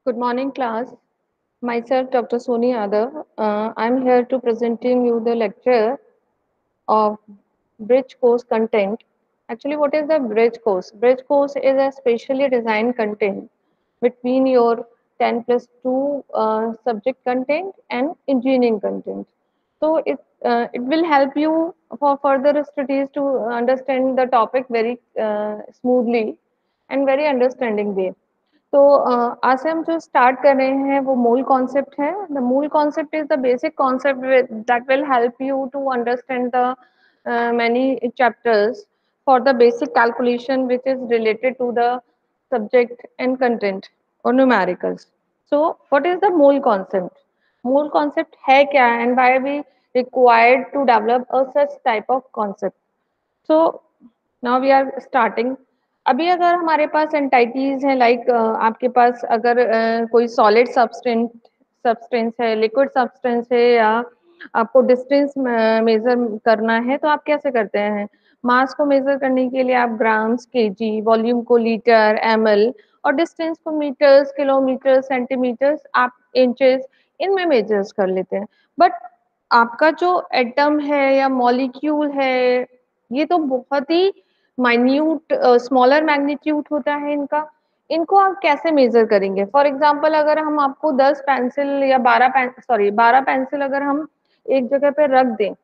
Good morning, class. Myself, Dr. Soni Yadav. I'm here to presenting you the lecture of bridge course content. Actually, what is the bridge course? Bridge course is a specially designed content between your 10 plus 2 subject content and engineering content. So it will help you for further studies to understand the topic very smoothly and very understanding way. तो आज से हम जो start कर रहे हैं वो मूल कॉन्सेप्ट है द मूल concept is the basic concept that will help you to understand the many chapters for the basic calculation which is related to the subject and content or numericals. So what is the mole concept? Mole concept है क्या and why we required to develop a such type of concept? So now we are starting. अभी अगर हमारे पास entities हैं like आपके पास अगर कोई सॉलिड सब्सटेंस है, लिक्विड सब्सटेंस है, या आपको डिस्टेंस मेजर करना है तो आप कैसे करते हैं? मास को मेजर करने के लिए आप ग्राम्स, केजी, वॉल्यूम को लीटर, एमएल, और डिस्टेंस को मीटर्स, किलोमीटर, सेंटीमीटर्स, आप इंचेस, इनमें मेजर्स कर लेते हैं। बट आपका जो एटम है या मॉलिक्यूल है, ये तो बहुत ही माइन्यूट स्मॉलर मैग्नीट्यूड होता है इनका। इनको आप कैसे मेजर करेंगे? फॉर एग्जांपल अगर हम आपको 10 पेंसिल या 12 पेंसिल अगर हम एक जगह पे रख दें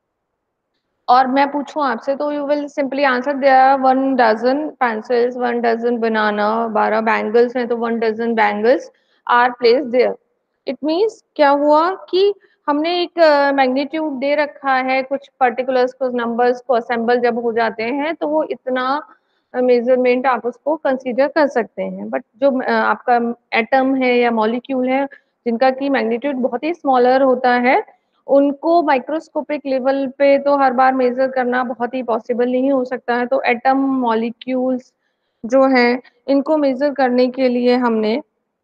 और मैं पूछूं आपसे, तो you will simply answer there are 1 dozen pencils, 1 dozen banana, 12 bangles हैं तो 1 dozen bangles are placed there. It means क्या हुआ कि हमने एक मैग्नीट्यूड दे रखा है, कुछ पर्टिकुलर्स को, नंबर्स को असेंबल जब हो जाते हैं तो वो इतना मेजरमेंट आप उसको कंसीडर कर सकते हैं। बट जो आपका एटम है या मॉलिक्यूल है जिनका की मैग्नीट्यूड बहुत ही स्मॉलर होता है, उनको माइक्रोस्कोपिक लेवल पे तो हर बार मेजर करना बहुत ही पॉसिबल नहीं हो सकता है। तो एटम मॉलिक्यूल्स जो हैं इनको मेजर करने के लिए हमने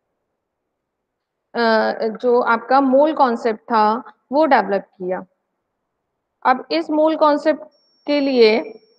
जो आपका मोल कॉन्सेप्ट था वो डेवलप किया। अब इस मोल कॉन्सेप्ट के लिए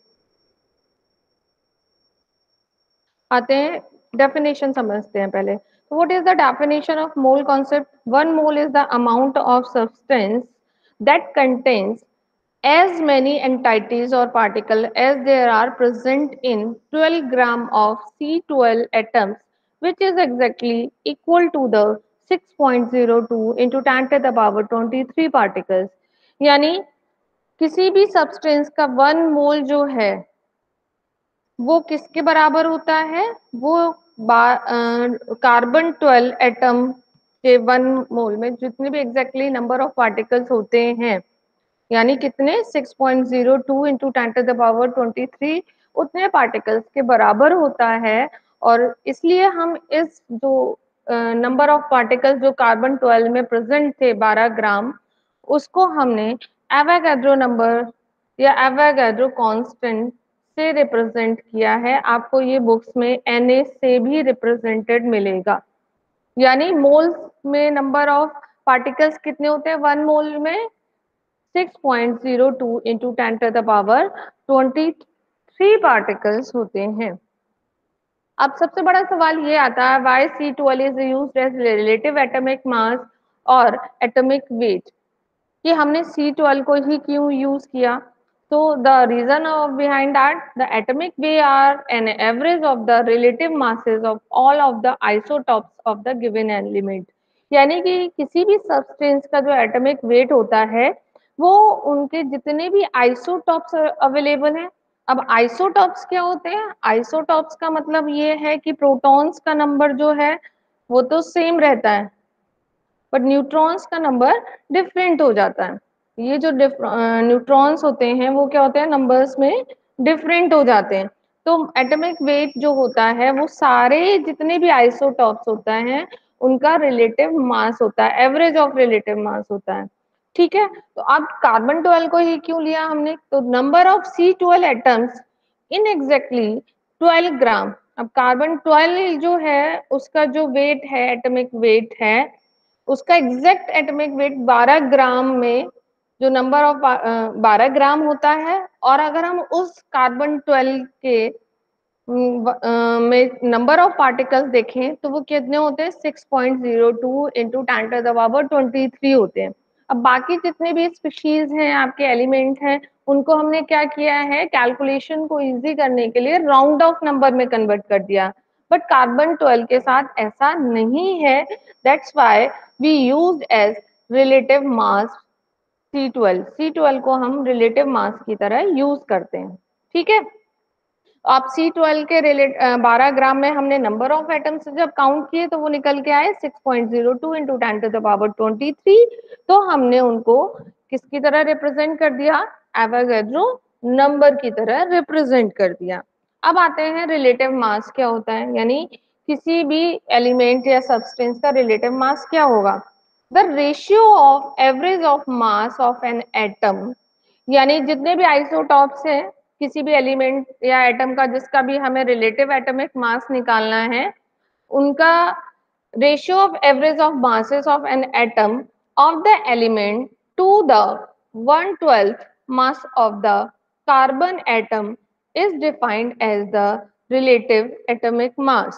आते हैं, डेफिनेशन समझते हैं पहले। तो what is the definition of mole concept? 1 mole is the amount of substance that contains as many entities or particle as there are present in 12 gram of C12 atoms, which is exactly equal to the 6.02 into 10 to the power 23 particles। यानी किसी भी substance का 1 मोल जो है वो किसके बराबर होता है? वो कार्बन 12 एटम के 1 मोल में जितने भी एग्जैक्टली नंबर ऑफ पार्टिकल्स होते हैं, यानी कितने 6.02 इंटू 10 टू द पावर 23 उतने पार्टिकल्स के बराबर होता है। और इसलिए हम इस जो नंबर ऑफ पार्टिकल्स जो कार्बन 12 में प्रेजेंट थे 12 ग्राम, उसको हमने एवोगाड्रो नंबर या एवोगाड्रो कांस्टेंट से रिप्रेजेंट किया है। आपको ये बुक्स में Na से भी रिप्रेजेंटेड मिलेगा। यानी मोल्स में नंबर ऑफ पार्टिकल्स कितने होते हैं 1 मोल में? 6.02 into 10 to the power 23 particles होते हैं। अब सबसे बड़ा सवाल ये आता है, why C12 is used as relative atomic mass और एटॉमिक वेट, कि हमने C12 को ही क्यों यूज किया? तो the reason of behind that, the atomic weight are an average of the relative masses of all of the isotopes of the given element. यानी कि किसी भी सब्सटेंस का जो एटॉमिक वेट होता है वो उनके जितने भी आइसोटॉप्स अवेलेबल हैं। अब आइसोटॉप्स क्या होते हैं? आइसोटॉप्स का मतलब ये है कि प्रोटॉन्स का नंबर जो है वो तो सेम रहता है, बट न्यूट्रॉन्स का नंबर डिफरेंट हो जाता है। ये जो न्यूट्रॉन्स होते हैं वो क्या होते हैं, नंबर्स में डिफरेंट हो जाते हैं। तो एटॉमिक वेट जो होता है वो सारे जितने भी आइसोटॉप्स होता है उनका रिलेटिव मास होता है, एवरेज ऑफ रिलेटिव मास होता है। ठीक है, तो अब कार्बन 12 को ही क्यों लिया हमने? तो number of C12 atoms in exactly 12 gram. अब कार्बन 12 जो है उसका जो वेट है, एटॉमिक वेट है, उसका एग्जैक्ट एटॉमिक वेट 12 ग्राम में जो नंबर ऑफ 12 ग्राम होता है। और अगर हम उस कार्बन 12 के में नंबर ऑफ पार्टिकल्स देखें तो वो कितने होते हैं, 6.02 इंटू 10⁻23 होते हैं। अब बाकी जितने भी स्पीशीज हैं, आपके एलिमेंट हैं, उनको हमने क्या किया है, कैलकुलेशन को इजी करने के लिए राउंड ऑफ नंबर में कन्वर्ट कर दिया। बट कार्बन 12 के साथ ऐसा नहीं है, that's why we use as relative mass C12 को हम रिलेटिव मास की तरह यूज करते हैं। ठीक है, आप C12 के 12 ग्राम में हमने नंबर ऑफ एटम्स जब काउंट किए तो वो निकल के आए 6.02 इंटू 10⁻23। तो हमने उनको किसकी तरह रिप्रेजेंट कर दिया, एवोगैड्रो नंबर की तरह रिप्रेजेंट कर दिया। अब आते हैं रिलेटिव मास क्या होता है, यानी किसी भी एलिमेंट या सब्सटेंस का रिलेटिव मास क्या होगा, the ratio of average of mass of an atom, यानी जितने भी आइसोटॉप्स हैं किसी भी एलिमेंट या एटम का, जिसका भी हमें रिलेटिव एटॉमिक मास निकालना है, उनका ratio of average of masses of an atom of the element to the 1/12 mass of the carbon atom is defined as the relative atomic mass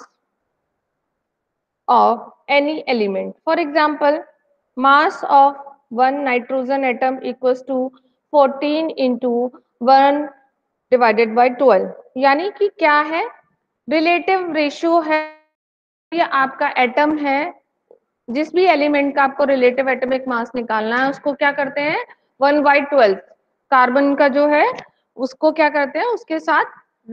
of any element. For example, mass of one nitrogen atom equals to 14 into 1 divided by 12। यानी कि क्या है, relative ratio है, ये आपका atom है, जिस भी एलिमेंट का आपको रिलेटिव एटॉमिक मास निकालना है उसको क्या करते हैं, 1/12 कार्बन का जो है उसको क्या करते हैं, उसके साथ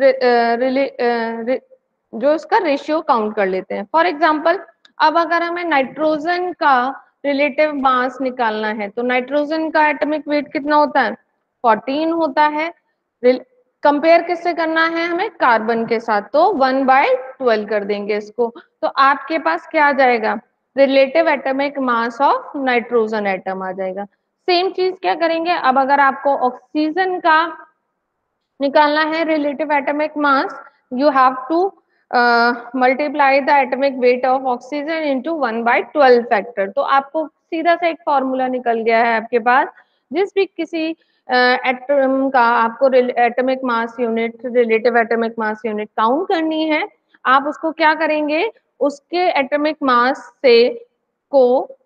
जो उसका रेशियो काउंट कर लेते हैं। फॉर एग्जाम्पल, अब अगर हमें नाइट्रोजन का रिलेटिव मास निकालना है तो नाइट्रोजन का एटॉमिक वेट कितना होता है, 14 होता है। कंपेयर किससे करना है हमें, कार्बन के साथ, तो 1/12 कर देंगे इसको, तो आपके पास क्या आ जाएगा, relative atomic mass of nitrogen atom आ जाएगा। सेम चीज क्या करेंगे, अब अगर आपको ऑक्सीजन का निकालना है relative atomic mass, you have to multiply the atomic weight of oxygen into 1/12 factor. तो आपको सीधा सा एक फॉर्मूला निकल गया है आपके पास, जिस भी किसी एटम का आपको atomic mass unit, relative atomic mass unit count करनी है, आप उसको क्या करेंगे, उसके एटॉमिक मास से को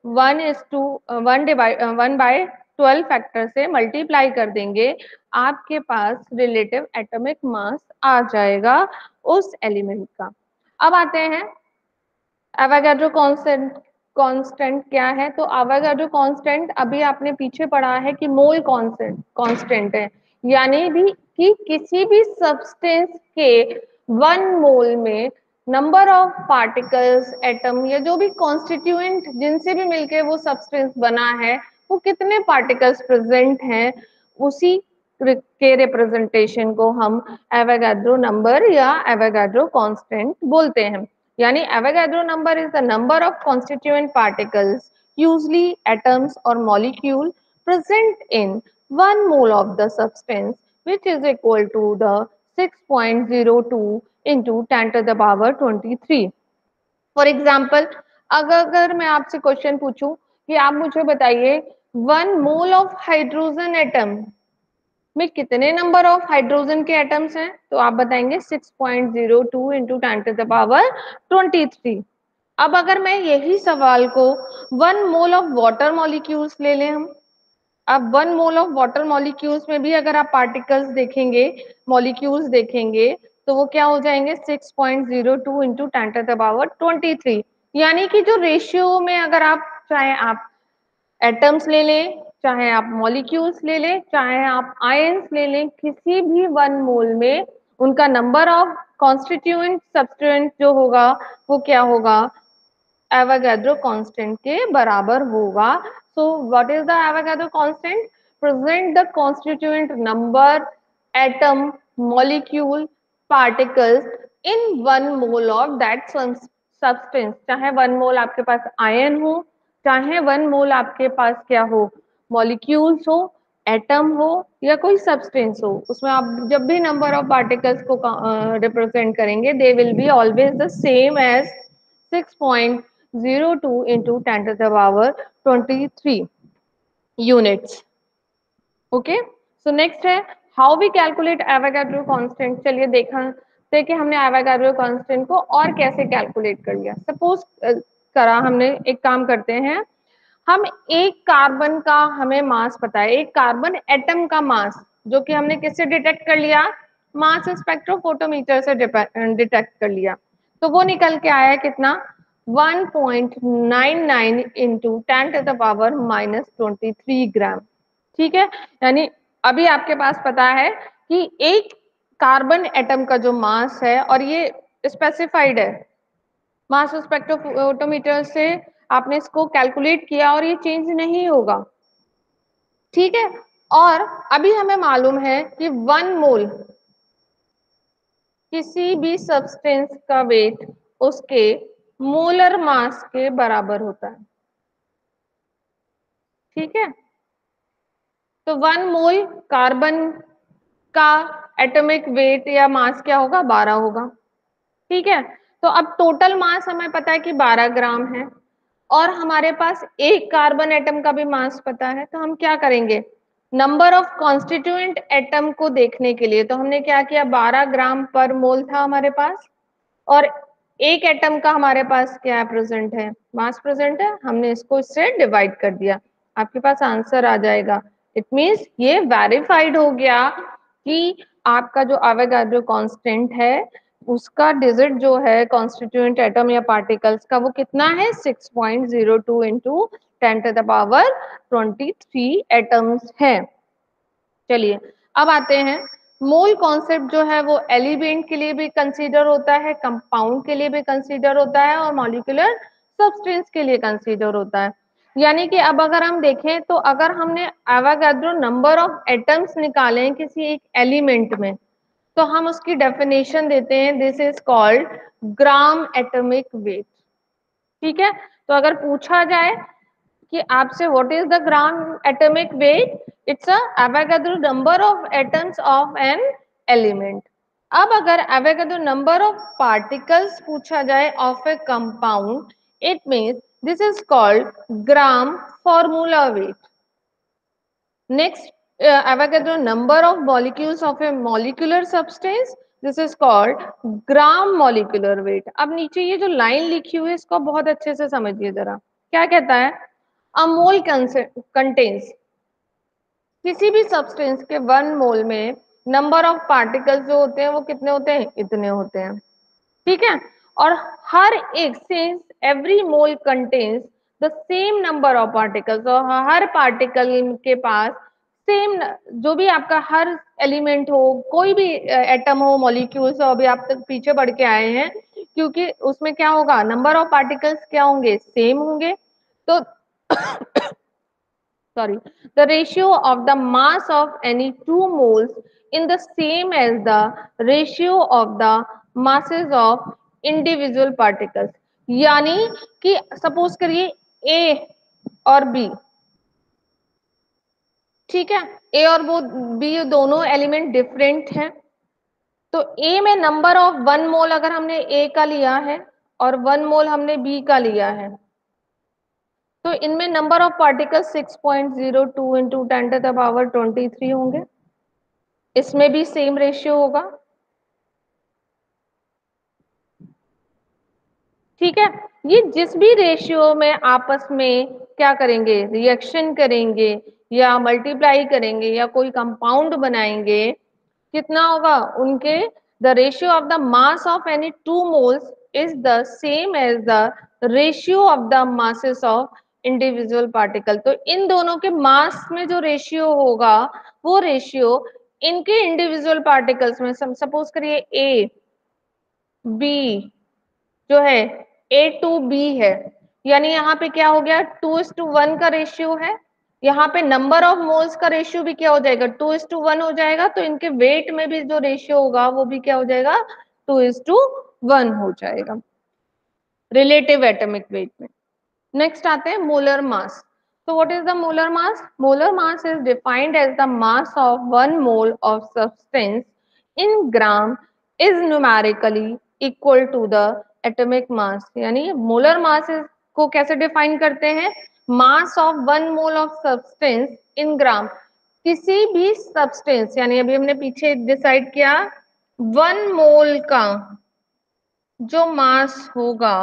1/12 फैक्टर से मल्टीप्लाई कर देंगे, आपके पास रिलेटिव एटॉमिक मास आ जाएगा उस एलिमेंट का। अब आते हैं एवोगाड्रो कांस्टेंट। कांस्टेंट क्या है, तो एवोगाड्रो कांस्टेंट अभी आपने पीछे पढ़ा है कि मोल कांस्टेंट कांस्टेंट है, यानी भी कि किसी भी सब्सटेंस के 1 मोल में नंबर ऑफ पार्टिकल्स, एटम या जो भी कॉन्स्टिट्यूएंट जिनसे भी मिलके वो सब्सटेंस बना है, वो कितने पार्टिकल्स प्रेजेंट हैं, उसी के रिप्रेजेंटेशन को हम एवोगाड्रो नंबर या एवोगाड्रो कांस्टेंट बोलते हैं। यानी Avogadro number is the number of constituent particles, usually atoms और molecule, present in 1 mole of the substance, which is equal to the 6.02 into 10 to the power 23। For example, अगर मैं आपसे question पूछूं कि आप मुझे बताइए 1 मोल ऑफ हाइड्रोजन एटम में कितने नंबर ऑफ हाइड्रोजन के एटम्स हैं, तो आप बताएंगे 6.02 इंटू 10 टू द पावर 23। अब अगर मैं यही सवाल को 1 मोल ऑफ वाटर मॉलिक्यूल्स ले लें हम, अब 1 मोल ऑफ वाटर मॉलिक्यूल्स में भी अगर आप पार्टिकल्स देखेंगे, मॉलिक्यूल्स देखेंगे, तो वो क्या हो जाएंगे, 6.02 इंटू 10 टू द पावर 23। यानी कि जो रेशियो में, अगर आप चाहे आप एटम्स ले लें, चाहे आप मॉलिक्यूल्स ले लें, चाहे आप आयंस ले लें, किसी भी 1 मोल में उनका नंबर ऑफ कॉन्स्टिट्यूएंट सब्सटेंट जो होगा वो क्या होगा, एवोगाड्रो कांस्टेंट के बराबर होगा। So what is the Avogadro constant, present the constituent number, atom, molecule, particles in 1 mole of that substance. चाहे 1 मोल आपके पास आयन हो, चाहे 1 मोल आपके पास क्या हो, मॉलिक्यूल्स हो, एटम हो या कोई सब्सटेंस हो, उसमें आप जब भी नंबर ऑफ पार्टिकल्स को रिप्रेजेंट करेंगे, they will be always the same as 6.02 into 10 to the power 23 units। Okay, so next है how we calculate Avogadro constant. चलिए देखते थे कि हमने एवोगाड्रो कांस्टेंट को और कैसे कैलकुलेट कर लिया। सपोज करा हमने, एक काम करते हैं, हम एक कार्बन का हमें मास पता है, एक कार्बन एटम का मास, जो कि हमने किससे डिटेक्ट कर लिया, मास स्पेक्ट्रोफोटोमीटर से डिटेक्ट कर लिया। तो वो निकल के आया कितना, 1.99 इंटू 10⁻⁻³ ग्राम। ठीक है, यानी अभी आपके पास पता है कि एक कार्बन एटम का जो मास है, और ये स्पेसिफाइड है, मास स्पेक्ट्रोफोटोमीटर से आपने इसको कैलकुलेट किया और ये चेंज नहीं होगा। ठीक है, और अभी हमें मालूम है कि 1 मोल किसी भी सब्सटेंस का वेट उसके मोलर मास के बराबर होता है। ठीक है, तो 1 मोल कार्बन का एटॉमिक वेट या मास क्या होगा, 12 होगा। ठीक है, तो अब टोटल मास हमें पता है कि 12 ग्राम है, और हमारे पास एक कार्बन एटम का भी मास पता है। तो हम क्या करेंगे, नंबर ऑफ कॉन्स्टिट्यूएंट एटम को देखने के लिए तो हमने क्या किया, 12 ग्राम पर मोल था हमारे पास, और एक एटम का हमारे पास क्या है, प्रेजेंट है, मास प्रेजेंट है, हमने इसको इससे डिवाइड कर दिया, आपके पास आंसर आ जाएगा। इट मीन्स ये वेरीफाइड हो गया कि आपका जो एवोगाड्रो कांस्टेंट है उसका डिजिट जो है कॉन्स्टिट्यूएंट एटम या पार्टिकल्स का, वो कितना है, 6.02 इंटू 10⁻23 एटम्स है। चलिए अब आते हैं, मोल कॉन्सेप्ट जो है वो एलिमेंट के लिए भी कंसीडर होता है, कंपाउंड के लिए भी कंसीडर होता है, और मॉलिक्यूलर सब्सटेंस के लिए कंसीडर होता है। यानी कि अब अगर हम देखें तो अगर हमने एवोगाड्रो नंबर ऑफ एटम्स निकाले किसी एक एलिमेंट में, तो हम उसकी डेफिनेशन देते हैं, this is called gram atomic weight. ठीक है, तो अगर पूछा जाए कि आपसे what is the gram atomic weight, it's a Avogadro number of atoms of an element. अब अगर एवोगाड्रो नंबर ऑफ पार्टिकल्स पूछा जाए of a compound, it means this is called gram formula weight. Next, Avogadro number of molecules of a molecular substance, this is called gram molecular weight। अब नीचे ये जो line लिखी हुई है इसको बहुत अच्छे से समझिए जरा, क्या कहता है, a mole contains, किसी भी सब्सटेंस के 1 मोल में नंबर ऑफ पार्टिकल्स जो होते हैं वो कितने होते हैं, इतने होते हैं। ठीक है, और हर एक, since every mole contains the same number of particles, और हर पार्टिकल के पास सेम, जो भी आपका हर एलिमेंट हो, कोई भी एटम हो, मॉलिक्यूल्स हो, अभी आप तक पीछे बढ़ के आए हैं, क्योंकि उसमें क्या होगा, नंबर ऑफ पार्टिकल्स क्या होंगे, सेम होंगे। तो sorry, the ratio of the mass of any two moles in the same as the ratio of the masses of individual particles। यानी कि सपोज करिए ए और बी, ठीक है, ए और वो बी दोनों एलिमेंट डिफरेंट हैं, तो ए में नंबर ऑफ 1 मोल अगर हमने ए का लिया है और 1 मोल हमने बी का लिया है, तो इनमें नंबर ऑफ पार्टिकल्स 6.02 इंटू 10⁻23 होंगे। इसमें भी सेम रेशियो होगा। ठीक है, ये जिस भी रेशियो में आपस में क्या करेंगे, रिएक्शन करेंगे या मल्टीप्लाई करेंगे या कोई कंपाउंड बनाएंगे, कितना होगा उनके, the ratio of the mass of any two moles is the same as the ratio of the masses of individual particle. तो इन दोनों के मास में जो रेशियो होगा वो रेशियो इनके इंडिविजुअल पार्टिकल्स में, सपोज करिए ए बी जो है, ए टू बी है, यानी यहाँ पे क्या हो गया, 2:1 का रेशियो है, यहाँ पे नंबर ऑफ मोल्स का रेशियो भी क्या हो जाएगा, 2:1 हो जाएगा, तो इनके वेट में भी जो रेशियो होगा वो भी क्या हो जाएगा, 2:1 हो जाएगा रिलेटिव एटॉमिक वेट में। नेक्स्ट आते हैं मोलर मास। तो what is the molar mass, molar mass is defined as the mass of 1 mole of substance in gram is numerically equal to the atomic mass. यानी molar mass को कैसे define करते हैं, mass of 1 mole of substance in gram, किसी भी substance, यानी अभी हमने पीछे डिसाइड किया 1 मोल का जो मास होगा,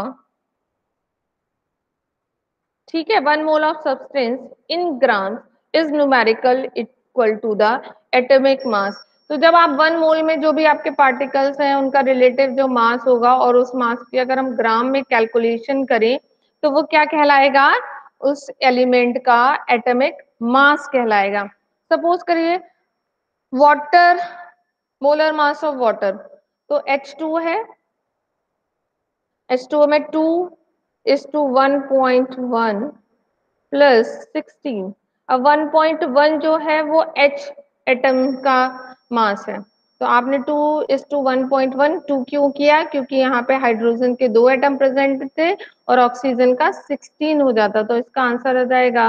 ठीक है, 1 mole of substance in gram is numerical equal to the atomic mass. तो जब आप 1 मोल में जो भी आपके पार्टिकल्स हैं उनका रिलेटिव जो मास होगा और उस मास की अगर हम ग्राम में कैलकुलेशन करें तो वो क्या कहलाएगा, उस एलिमेंट का एटॉमिक मास कहलाएगा। सपोज करिए water, molar mass of water, तो H2 है, H2O में 2:1.1 प्लस 16। अब 1.1 जो है वो H एटम का मास है, तो आपने 2:1.1 2 क्यों किया, क्योंकि यहाँ पे हाइड्रोजन के 2 एटम प्रेजेंट थे और ऑक्सीजन का 16 हो जाता, तो इसका आंसर आ जाएगा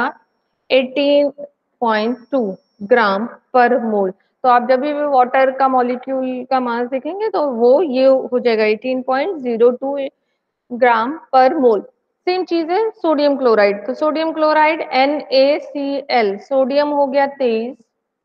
18.2 ग्राम पर मोल। तो आप जब भी वाटर का मॉलिक्यूल का मास देखेंगे तो वो ये हो जाएगा 18.02 ग्राम पर मोल। सेम चीज है सोडियम क्लोराइड, तो सोडियम क्लोराइड NaCl, सोडियम हो गया 23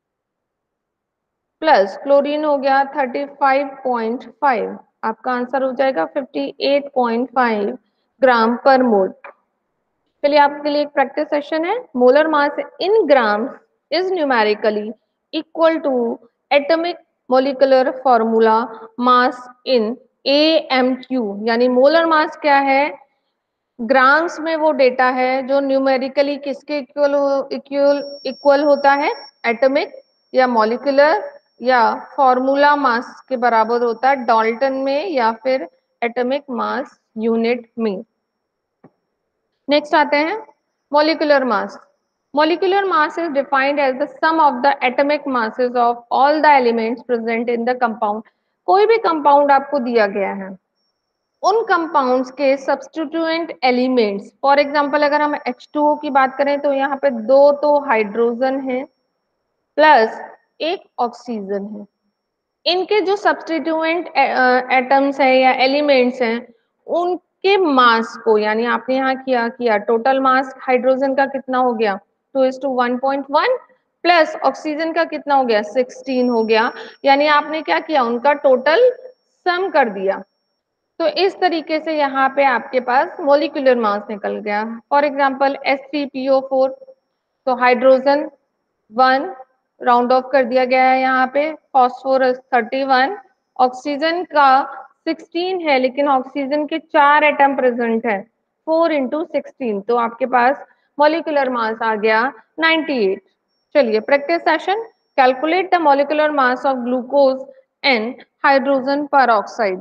प्लस क्लोरीन हो गया 35.5, आपका आंसर हो जाएगा 58.5 ग्राम पर मोल। चलिए आपके लिए एक प्रैक्टिस सेशन है। Molar mass in gram is numerically equal to atomic molecular formula mass in AMQ, यानी मोलर मास क्या है, ग्राम्स में वो डेटा है जो न्यूमेरिकली किसके इक्वल इक्वल होता है, एटॉमिक या मॉलिक्यूलर या फॉर्मूला मास के बराबर होता है डाल्टन में या फिर एटॉमिक मास यूनिट में। नेक्स्ट आते हैं molecular mass. Molecular mass is defined as the sum of the atomic masses of all the elements present in the compound. कोई भी कंपाउंड आपको दिया गया है, उन कंपाउंड्स के सब्स्टिट्यूएंट एलिमेंट्स, फॉर एग्जांपल अगर हम H2O की बात करें तो यहाँ पे 2 तो हाइड्रोजन है प्लस एक ऑक्सीजन है, इनके जो सब्स्टिट्यूएंट एटम्स है या एलिमेंट्स हैं उनके मास को, यानी आपने यहाँ किया टोटल मास हाइड्रोजन का कितना हो गया 2:1.1 प्लस ऑक्सीजन का कितना हो गया 16 हो गया, यानी आपने क्या किया उनका टोटल सम कर दिया। तो इस तरीके से यहाँ पे आपके पास मोलिकुलर मास निकल गया। फॉर एग्जाम्पल H3PO4, तो हाइड्रोजन 1 राउंड ऑफ कर दिया गया है यहाँ पे, फॉस्फोरस 31, ऑक्सीजन का 16 है लेकिन ऑक्सीजन के 4 एटम प्रेजेंट है, 4 × 16, तो आपके पास मोलिकुलर मास आ गया 98। चलिए practice session, calculate the molecular mass of glucose and hydrogen peroxide.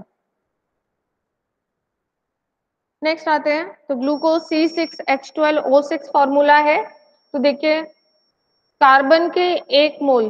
Next आते हैं, तो ग्लूकोज C6H12O6 फॉर्मूला है। तो देखिए कार्बन के 1 मोल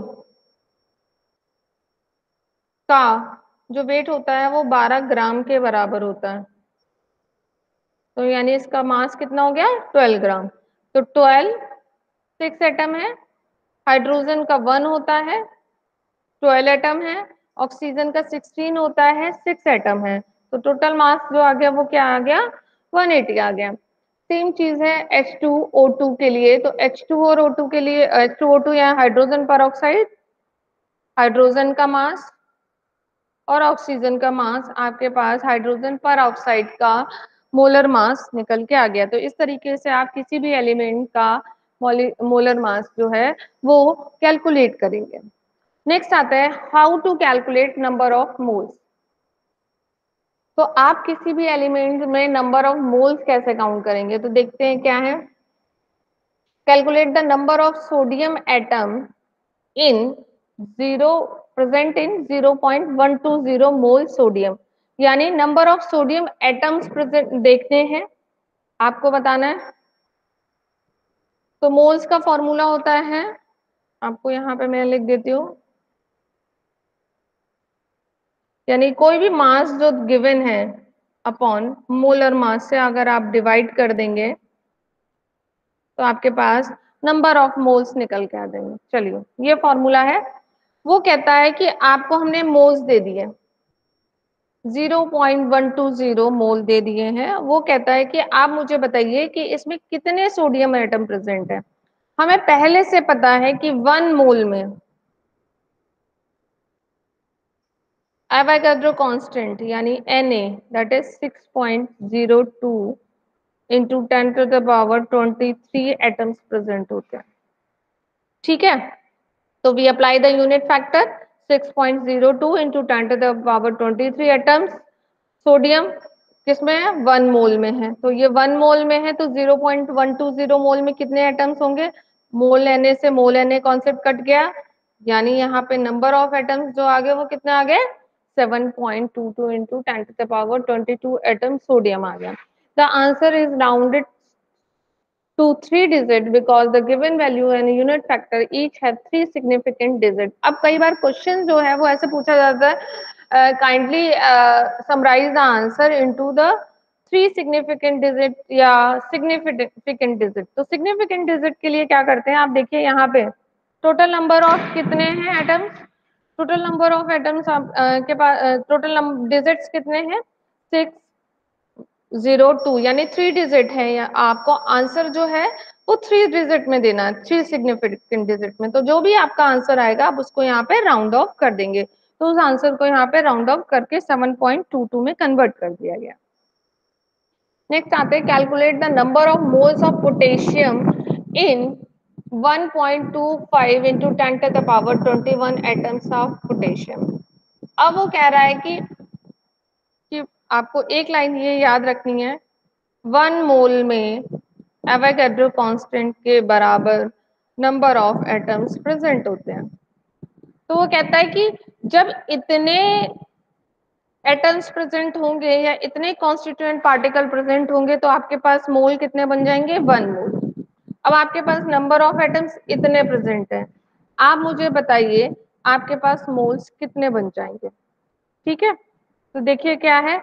का जो वेट होता है वो 12 ग्राम के बराबर होता है, तो यानी इसका मास कितना हो गया 12 ग्राम। तो 12 6 एटम है, हाइड्रोजन का 1 होता है 12 एटम है, ऑक्सीजन का 16 होता है 6 एटम है, तो टोटल मास जो आ गया वो क्या आ गया 180 आ गया। सेम चीज है H2O2 के लिए, तो H2 और O2 के लिए, H2O2 या हाइड्रोजन पर ऑक्साइड, हाइड्रोजन का मास और ऑक्सीजन का मास, आपके पास हाइड्रोजन पर ऑक्साइड का मोलर मास निकल के आ गया। तो इस तरीके से आप किसी भी एलिमेंट का मोलर मास जो है वो कैलकुलेट करेंगे। नेक्स्ट आता है how to calculate number of moles. तो आप किसी भी एलिमेंट में नंबर ऑफ मोल्स कैसे काउंट करेंगे, तो देखते हैं क्या है। Calculate the number of sodium atom in 0 present in 0.120 mole sodium, यानी number of sodium atoms present देखते हैं, आपको बताना है। तो मोल्स का फॉर्मूला होता है, आपको यहाँ पे मैं लिख देती हूँ, यानी कोई भी मास जो गिवन है अपॉन मोलर मास से अगर आप डिवाइड कर देंगे तो आपके पास नंबर ऑफ मोल्स निकल के आ जाएंगे। चलिए ये फॉर्मूला है, वो कहता है कि आपको हमने मोल्स दे दिए 0.120 मोल दे दिए हैं, वो कहता है कि आप मुझे बताइए कि इसमें कितने सोडियम एटम प्रेजेंट है। हमें पहले से पता है कि 1 मोल में एवोगाड्रो कांस्टेंट यानी Na that is 6.02 into 10 to the power 23 atoms present होते हैं। ठीक है, तो we apply the unit factor 6.02 into 10 to the power 23 atoms. Sodium किसमें है, 1 मोल में है, तो ये 1 मोल में है तो 0.120 मोल में कितने एटम्स होंगे, मोल Na से मोल Na कॉन्सेप्ट कट गया, यानी यहाँ पे नंबर ऑफ एटम्स जो आ गए वो कितने आ गए, 7.22 into 10 to the power 22 atom sodium आ गया। The answer is rounded to 3 digit because the given value and unit factor each have 3 significant digit। अब कई बार क्वेश्चन जो है वो ऐसे पूछा जाता है, kindly summarise the answer into the 3 significant digit या सिग्निफिकेंट डिजिट। तो सिग्निफिकेंट डिजिट के लिए क्या करते हैं, आप देखिए यहाँ पे टोटल नंबर ऑफ कितने हैं atoms, total number of atoms आप के पास टोटल डिजिट्स कितने हैं, 602 यानी 3 डिजिट है, या आपको आंसर जो है वो 3 डिजिट में देना है, 3 सिग्निफिकेंट डिजिट में। तो जो भी आपका आंसर आएगा आप उसको यहाँ पे राउंड ऑफ कर देंगे, तो उस आंसर को यहाँ पे राउंड ऑफ करके 7.22 में कन्वर्ट कर दिया गया। नेक्स्ट आते हैं, calculate the number of moles of potassium in 1.25 into 10 to the power 21 atoms of potassium. अब वो कह रहा है कि आपको एक लाइन ये याद रखनी है, 1 मोल में एवोगाड्रो कांस्टेंट के बराबर नंबर ऑफ एटम्स प्रेजेंट होते हैं। तो वो कहता है कि जब इतने एटम्स प्रेजेंट होंगे या इतने कॉन्स्टिट्यूएंट पार्टिकल प्रेजेंट होंगे तो आपके पास मोल कितने बन जाएंगे, 1 मोल। अब आपके पास नंबर ऑफ एटम्स इतने प्रेजेंट हैं, आप मुझे बताइए आपके पास मोल्स कितने बन जाएंगे। ठीक है, तो देखिए क्या है,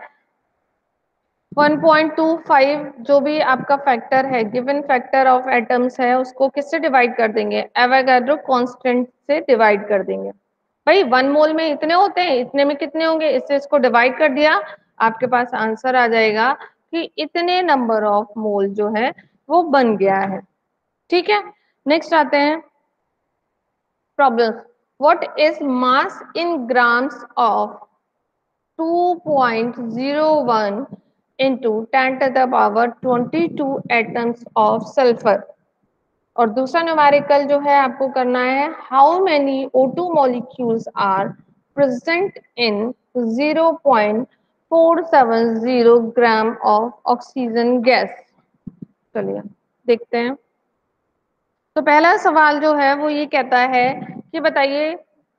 1.25 जो भी आपका फैक्टर है, गिवन फैक्टर ऑफ एटम्स है, उसको किससे डिवाइड कर देंगे, एवोगाड्रो कांस्टेंट से डिवाइड कर देंगे। भाई 1 मोल में इतने होते हैं, इतने में कितने होंगे, इससे इसको डिवाइड कर दिया, आपके पास आंसर आ जाएगा कि इतने नंबर ऑफ मोल जो है वो बन गया है। ठीक है, नेक्स्ट आते हैं problem. What is mass in grams of 2.01 into 10 to the power 22 atoms of sulfur। और दूसरा न्यूमेरिकल जो है आपको करना है, how many O2 molecules are present in 0.470 gram of oxygen gas. चलिए देखते हैं। तो पहला सवाल जो है वो ये कहता है कि बताइए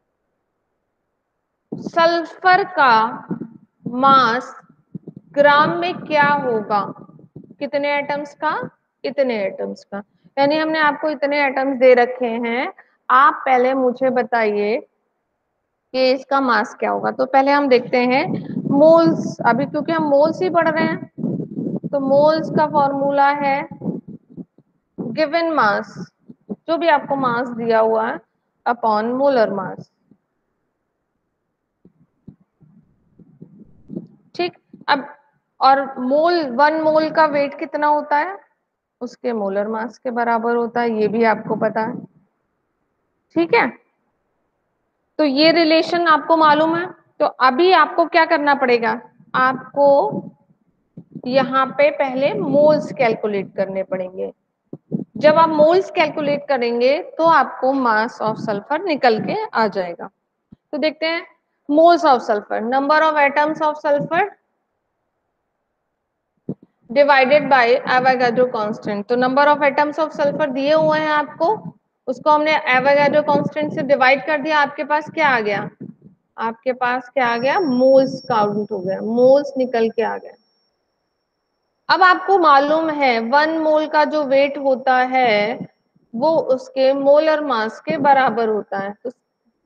सल्फर का मास ग्राम में क्या होगा, कितने एटम्स का, इतने एटम्स का, यानी हमने आपको इतने एटम्स दे रखे हैं, आप पहले मुझे बताइए कि इसका मास क्या होगा। तो पहले हम देखते हैं मोल्स, अभी क्योंकि हम मोल्स ही पढ़ रहे हैं तो मोल्स का फॉर्मूला है गिवन मास, जो भी आपको मास दिया हुआ है अपॉन मोलर मास। ठीक, अब और मोल 1 मोल का वेट कितना होता है, उसके मोलर मास के बराबर होता है, ये भी आपको पता है। ठीक है, तो ये रिलेशन आपको मालूम है, तो अभी आपको क्या करना पड़ेगा, आपको यहाँ पे पहले मोल्स कैलकुलेट करने पड़ेंगे। जब आप मोल्स कैलकुलेट करेंगे तो आपको मास ऑफ सल्फर निकल के आ जाएगा। तो देखते हैं moles of sulphur, number of atoms of sulphur divided by Avogadro constant. तो number of atoms of sulphur दिए हुए हैं आपको, उसको हमने एवोगाड्रो कांस्टेंट से डिवाइड कर दिया, आपके पास क्या आ गया, आपके पास क्या आ गया, मोल्स काउंट हो गया, मोल्स निकल के आ गए। अब आपको मालूम है 1 मोल का जो वेट होता है वो उसके मोलर मास के बराबर होता है। तो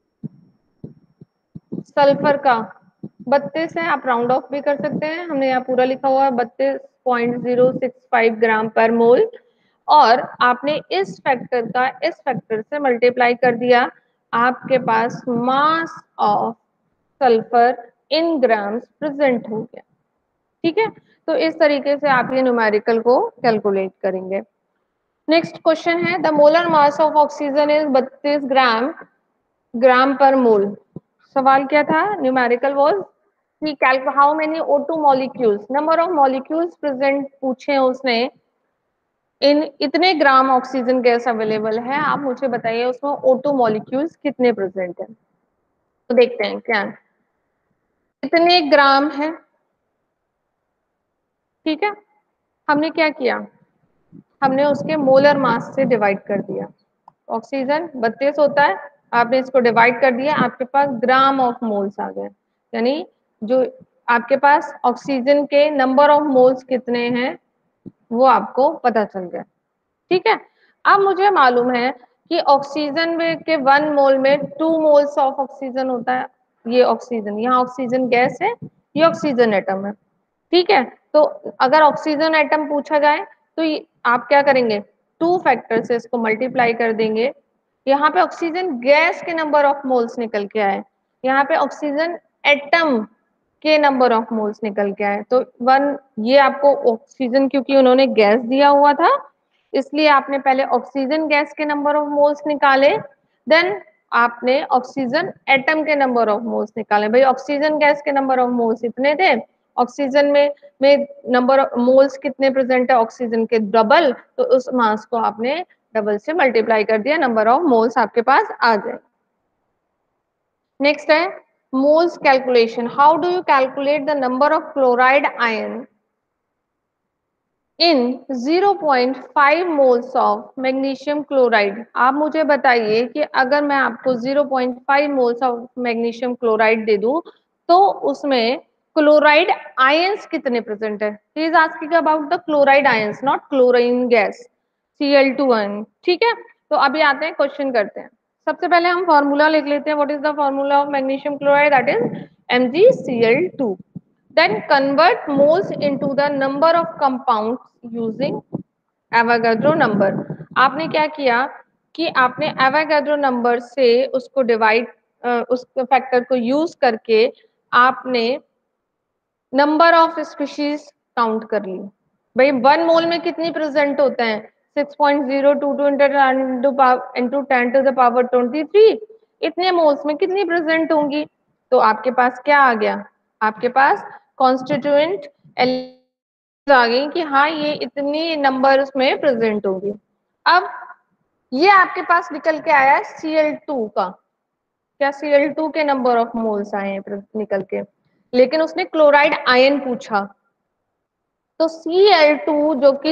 सल्फर का 32 है, आप राउंड ऑफ भी कर सकते हैं, हमने यहाँ पूरा लिखा हुआ है 32.065 ग्राम पर मोल, और आपने इस फैक्टर का इस फैक्टर से मल्टीप्लाई कर दिया, आपके पास mass of sulphur in grams present हो गया। ठीक है, तो इस तरीके से आप ये न्यूमेरिकल को कैलकुलेट करेंगे। नेक्स्ट क्वेश्चन है, the molar mass of oxygen is 32 gram per mole. सवाल क्या था? न्यूमेरिकल वॉज कि how many O2 molecules, number of molecules present पूछे उसने, इन इतने ग्राम ऑक्सीजन गैस अवेलेबल है, आप मुझे बताइए उसमें O2 मॉलिक्यूल्स कितने प्रेजेंट है। तो देखते हैं क्या कितने ग्राम है। ठीक है, हमने क्या किया, हमने उसके मोलर मास से डिवाइड कर दिया। ऑक्सीजन 32 होता है, आपने इसको डिवाइड कर दिया, आपके पास ग्राम ऑफ मोल्स आ गए, यानी जो आपके पास ऑक्सीजन के नंबर ऑफ मोल्स कितने हैं वो आपको पता चल गया। ठीक है, अब मुझे मालूम है कि ऑक्सीजन में के 1 मोल में 2 मोल्स ऑफ ऑक्सीजन होता है। ये ऑक्सीजन, यहाँ ऑक्सीजन गैस है, ये ऑक्सीजन एटम है। ठीक है, तो अगर ऑक्सीजन एटम पूछा जाए तो आप क्या करेंगे, 2 फैक्टर से इसको मल्टीप्लाई कर देंगे। यहाँ पे ऑक्सीजन गैस के नंबर ऑफ मोल्स निकल के आए, यहाँ पे ऑक्सीजन एटम के नंबर ऑफ मोल्स निकल के आए। तो ये आपको ऑक्सीजन, क्योंकि उन्होंने गैस दिया हुआ था इसलिए आपने पहले ऑक्सीजन गैस के नंबर ऑफ मोल्स निकाले, देन आपने ऑक्सीजन एटम के नंबर ऑफ मोल्स निकाले। भाई ऑक्सीजन गैस के नंबर ऑफ मोल्स इतने थे, ऑक्सीजन में नंबर ऑफ मोल्स कितने प्रेजेंट है, ऑक्सीजन के डबल, तो उस मास को आपने डबल से मल्टीप्लाई कर दिया, नंबर ऑफ मोल्स आपके पास आ जाए। नेक्स्ट है moles calculation. How do you calculate the number of chloride ion in 0.5 moles of magnesium chloride. आप मुझे बताइए कि अगर मैं आपको 0.5 मोल्स ऑफ मैग्नीशियम क्लोराइड दे दूं तो उसमें क्लोराइड आयंस कितने प्रेजेंट है। He is asking about the chloride ions, not chlorine gas Cl2n। ठीक है, तो अभी आते हैं क्वेश्चन करते हैं। सबसे पहले हम फॉर्मूला लिख लेते हैं। What is the formula of magnesium chloride, that is MgCl2। Then convert moles into the number of compounds using Avogadro number। आपने क्या किया कि आपने Avogadro नंबर से उसको डिवाइड, उस फैक्टर को यूज करके आपने नंबर ऑफ स्पीशीज काउंट कर ली। भाई 1 मोल में कितनी प्रेजेंट होते हैं, 6.022 इंटू 10⁻23। इतने मोल्स में कितनी प्रेजेंट होंगी, तो आपके पास क्या आ गया, आपके पास कॉन्स्टिट्यूएंट आ गई कि हाँ ये इतनी नंबर उसमें प्रेजेंट होगी। अब ये आपके पास निकल के आया Cl2 का, क्या Cl2 के नंबर ऑफ मोल्स आए हैं निकल के, लेकिन उसने क्लोराइड आयन पूछा। तो Cl2 जो कि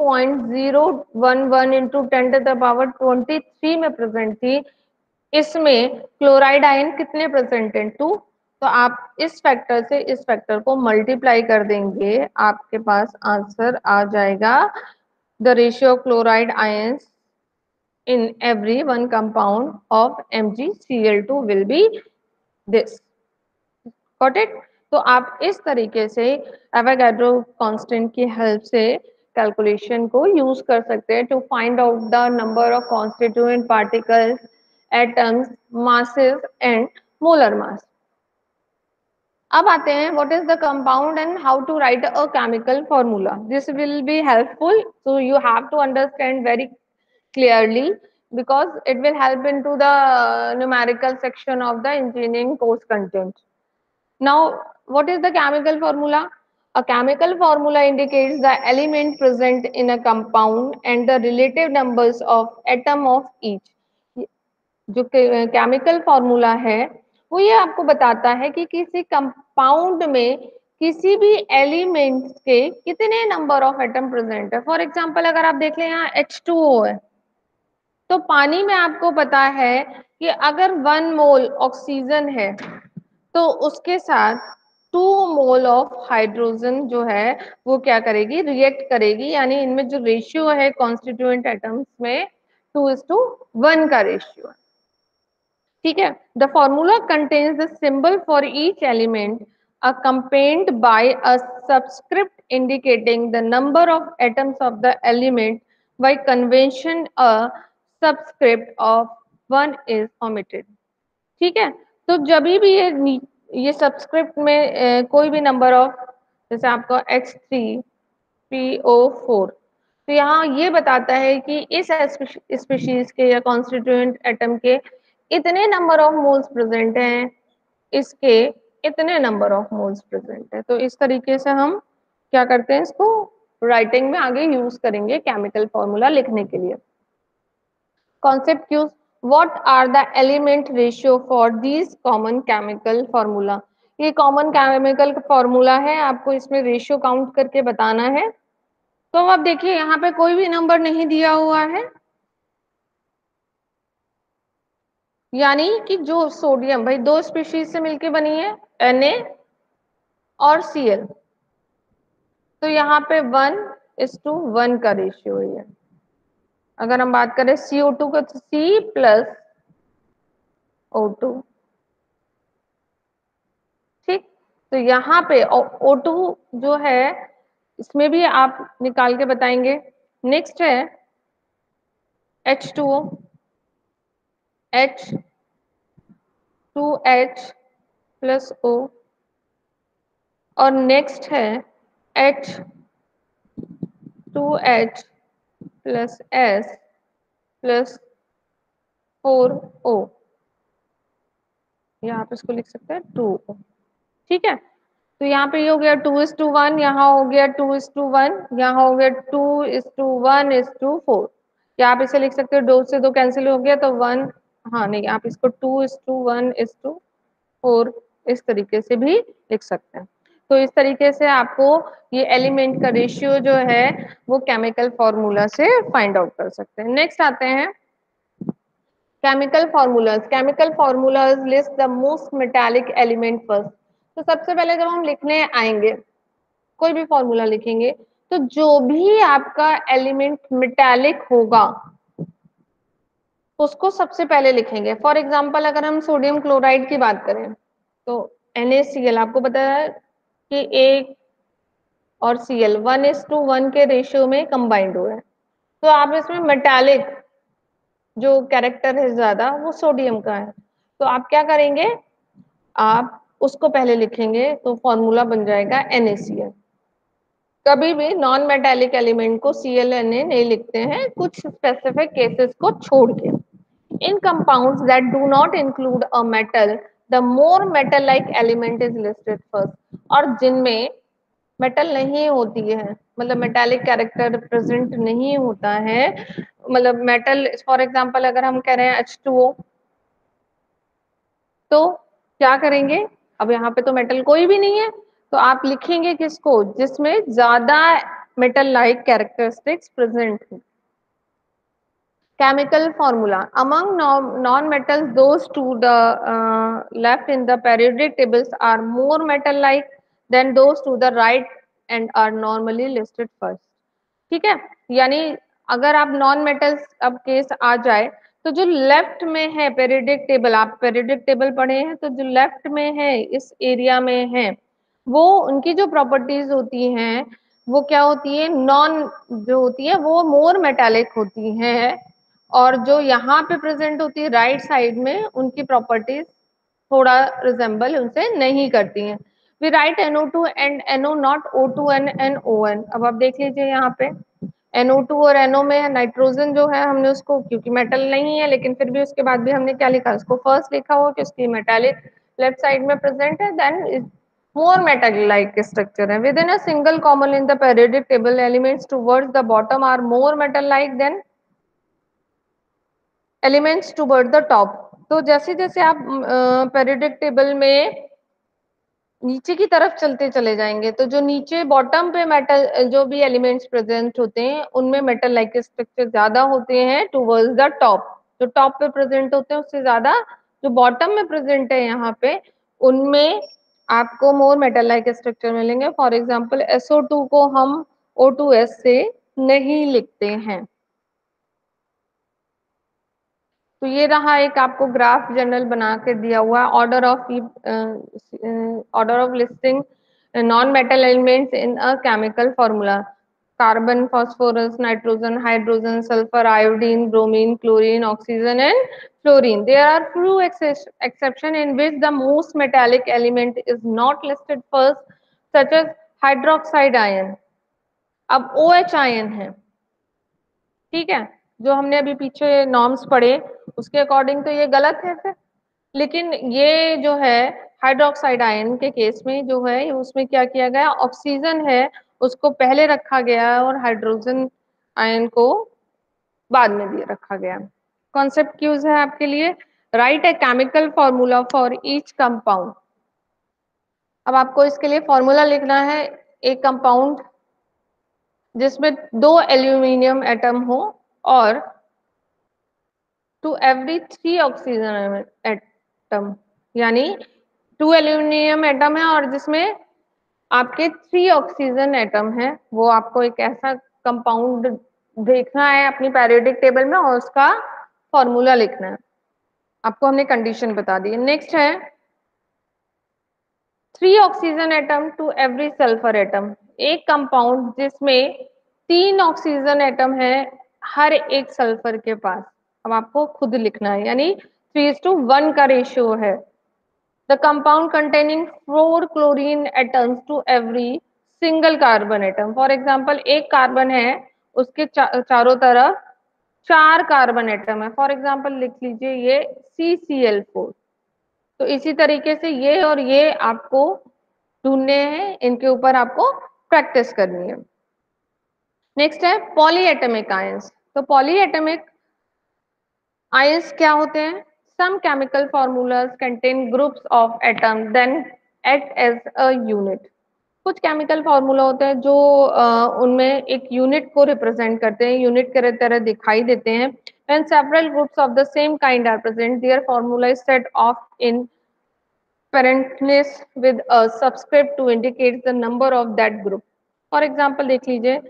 3.011 इंटू 10⁻23 में प्रेजेंट थी, इसमें क्लोराइड आयन कितने प्रेजेंट है, 2। तो आप इस फैक्टर से इस फैक्टर को मल्टीप्लाई कर देंगे, आपके पास आंसर आ जाएगा the ratio of chloride ions in every one compound of MgCl2 will be this। Got it? तो आप इस तरीके से एवोगाड्रो कांस्टेंट की हेल्प से कैलकुलेशन को यूज कर सकते हैं to find out the number of constituent particles, atoms, masses and molar mass. अब आते हैं what is the compound and how to write a chemical formula. This will be helpful, so you have to understand very clearly because it will help into the numerical section of the engineering course content. Now, what is the chemical formula? A chemical formula indicates the element present in a compound and the relative numbers of atom of each। जो chemical formula है वो ये आपको बताता है कि किसी compound में किसी भी एलिमेंट के कितने नंबर ऑफ एटम प्रेजेंट है। फॉर एग्जांपल अगर आप देख लें यहाँ H2O है, तो पानी में आपको पता है कि अगर 1 मोल ऑक्सीजन है तो उसके साथ 2 मोल ऑफ हाइड्रोजन जो है वो क्या करेगी, रिएक्ट करेगी, यानी इनमें जो रेशियो है कॉन्स्टिट्यूएंट एटम्स में 2:1 का रेशियो है। ठीक है, the formula contains the symbol for each element accompanied by a subscript indicating the number of atoms of the element। by convention a subscript of 1 is omitted। ठीक है, तो जब भी ये सबस्क्रिप्ट में कोई भी नंबर ऑफ, जैसे आपको H3PO4, तो यहाँ ये बताता है कि इस स्पीशीज के या कॉन्स्टिट्यूएंट एटम के इतने नंबर ऑफ मोल्स प्रेजेंट हैं, इसके इतने नंबर ऑफ मोल्स प्रेजेंट है। तो इस तरीके से हम क्या करते हैं, इसको राइटिंग में आगे यूज करेंगे केमिकल फॉर्मूला लिखने के लिए। Concept cues, what are the element ratio for these common chemical formula. ये कॉमन केमिकल फॉर्मूला है, आपको इसमें रेशियो काउंट करके बताना है। तो अब देखिए यहाँ पे कोई भी नंबर नहीं दिया हुआ है, यानी कि जो सोडियम भाई दो स्पीशीज से मिलके बनी है, Na और Cl, तो यहाँ पे 1:1 का रेशियो है। अगर हम बात करें CO2 का, तो C+O2, ठीक। तो यहाँ पे O2 जो है, इसमें भी आप निकाल के बताएंगे। नेक्स्ट है H2O, H2H+O, और नेक्स्ट है H2H+S+4O, या आप इसको लिख सकते हैं 2O, ठीक है। तो यहाँ पे ये हो गया 2:1, यहाँ हो गया 2:1, यहाँ हो गया 2:1:4, या आप इसे लिख सकते हो 2 से 2 कैंसिल हो गया तो 1, हाँ नहीं, आप इसको 2:1:4 इस तरीके से भी लिख सकते हैं। तो इस तरीके से आपको ये एलिमेंट का रेशियो जो है वो केमिकल फॉर्मूला से फाइंड आउट कर सकते हैं। नेक्स्ट आते हैं chemical formulas. Chemical formulas list the most metallic element first. तो सबसे पहले जब हम लिखने आएंगे, कोई भी फॉर्मूला लिखेंगे, तो जो भी आपका एलिमेंट मेटालिक होगा उसको सबसे पहले लिखेंगे। फॉर एग्जाम्पल अगर हम सोडियम क्लोराइड की बात करें, तो NaCl, आपको पता है कि A और Cl 1:1 के रेशियो में कंबाइंड हुए हैं। तो आप इसमें मेटालिक जो कैरेक्टर है ज्यादा वो सोडियम का है, तो आप क्या करेंगे, आप उसको पहले लिखेंगे, तो फॉर्मूला बन जाएगा NaCl। कभी भी नॉन मेटालिक एलिमेंट को ClNa नहीं लिखते हैं, कुछ स्पेसिफिक केसेस को छोड़ के। In compounds that do not include a metal, the more metal like element is listed first. और जिनमें मेटल नहीं होती है, मतलब मेटालिक कैरेक्टर प्रेजेंट नहीं होता है, मतलब मेटल, फॉर एग्जांपल अगर हम कह रहे हैं H2O, तो क्या करेंगे, अब यहाँ पे तो मेटल कोई भी नहीं है, तो आप लिखेंगे किसको, जिसमें ज्यादा मेटल लाइक कैरेक्टरिस्टिक्स प्रेजेंट है। Chemical formula. Among non-metals, those to the left in the periodic tables are more metal-like than those to the right and are normally listed first. ठीक है, यानी अगर आप नॉन मेटल्स अब case आ जाए, तो जो लेफ्ट में है पेरियोडिक टेबल, आप पेरियोडिक टेबल पढ़े हैं, तो जो लेफ्ट में है इस एरिया में है, वो उनकी जो प्रॉपर्टीज होती हैं वो क्या होती है, नॉन जो होती है वो मोर मेटालिक होती हैं, और जो यहाँ पे प्रेजेंट होती है राइट साइड में, उनकी प्रॉपर्टीज थोड़ा रिजेंबल उनसे नहीं करती हैं। We write NO2 and NO not O2 and NON। अब आप देख लीजिए यहाँ पे NO2 और NO में नाइट्रोजन जो है, हमने उसको, क्योंकि मेटल नहीं है लेकिन फिर भी उसके बाद भी हमने क्या लिखा, उसको फर्स्ट लिखा हुआ कि उसकी मेटालिक लेफ्ट साइड में प्रेजेंट है, देन more metal-like structure है। Within a single common in the periodic table, elements towards the bottom are more metal-like than elements towards the top। तो जैसे जैसे आप periodic table में नीचे की तरफ चलते चले जाएंगे, तो जो नीचे बॉटम पे मेटल जो भी एलिमेंट्स प्रेजेंट होते हैं उनमें मेटल लाइक स्ट्रक्चर ज्यादा होते हैं टूवर्ड्स द टॉप। जो टॉप पे प्रेजेंट होते हैं उससे ज्यादा जो बॉटम में प्रेजेंट है यहाँ पे, उनमें आपको मोर मेटल लाइक स्ट्रक्चर मिलेंगे। फॉर एग्जाम्पल SO2 को हम O2S से नहीं लिखते हैं। तो ये रहा एक आपको ग्राफ जनरल बना के दिया हुआ, order of listing non metal elements in a chemical formula. Carbon, phosphorus, nitrogen, hydrogen, sulphur, iodine, bromine, chlorine, oxygen and fluorine. There are few exception in which the most metallic element is not listed first, such as hydroxide ion। अब OH ion है, ठीक है, जो हमने अभी पीछे norms पढ़े उसके अकॉर्डिंग तो ये गलत है फिर, लेकिन ये जो है हाइड्रोक्साइड आयन के केस में जो है उसमें क्या किया गया, ऑक्सीजन है उसको पहले रखा गया और हाइड्रोजन आयन को बाद में दिए रखा गया। कॉन्सेप्ट क्यूज है आपके लिए, write a chemical formula for each compound. अब आपको इसके लिए फॉर्मूला लिखना है, एक कंपाउंड जिसमें 2 एल्यूमिनियम एटम हो और टू एवरी 3 ऑक्सीजन एटम, यानी 2 एल्यूमिनियम एटम है और जिसमें आपके 3 ऑक्सीजन एटम है, वो आपको एक ऐसा कंपाउंड देखना है अपनी पेरियोडिक टेबल में और उसका फॉर्मूला लिखना है। आपको हमने कंडीशन बता दी। नेक्स्ट है 3 oxygen atom to every sulphur atom, एक कंपाउंड जिसमें 3 ऑक्सीजन एटम है हर एक सल्फर के पास। अब आपको खुद लिखना है, यानी 3:1 का रेशियो है। The compound containing 4 chlorine atoms to every single carbon atom. For example एक कार्बन है उसके चारों तरफ 4 कार्बन एटम है, फॉर एग्जाम्पल लिख लीजिए ये CCl4। तो इसी तरीके से ये और ये आपको ढूंढने हैं, इनके ऊपर आपको प्रैक्टिस करनी है। नेक्स्ट है पॉलीएटमिक आयंस। तो पॉलीएटमिक आयंस क्या होते हैं? Some chemical formulas contain groups of atom then act as a unit. कुछ केमिकल फार्मूला होते हैं जो उनमें एक यूनिट को रिप्रेजेंट करते हैं, यूनिट के तरह दिखाई देते हैं। When several groups of the same kind are present, their formula is set off in parentheses with a subscript to indicate the number of that group. For example, देख लीजिए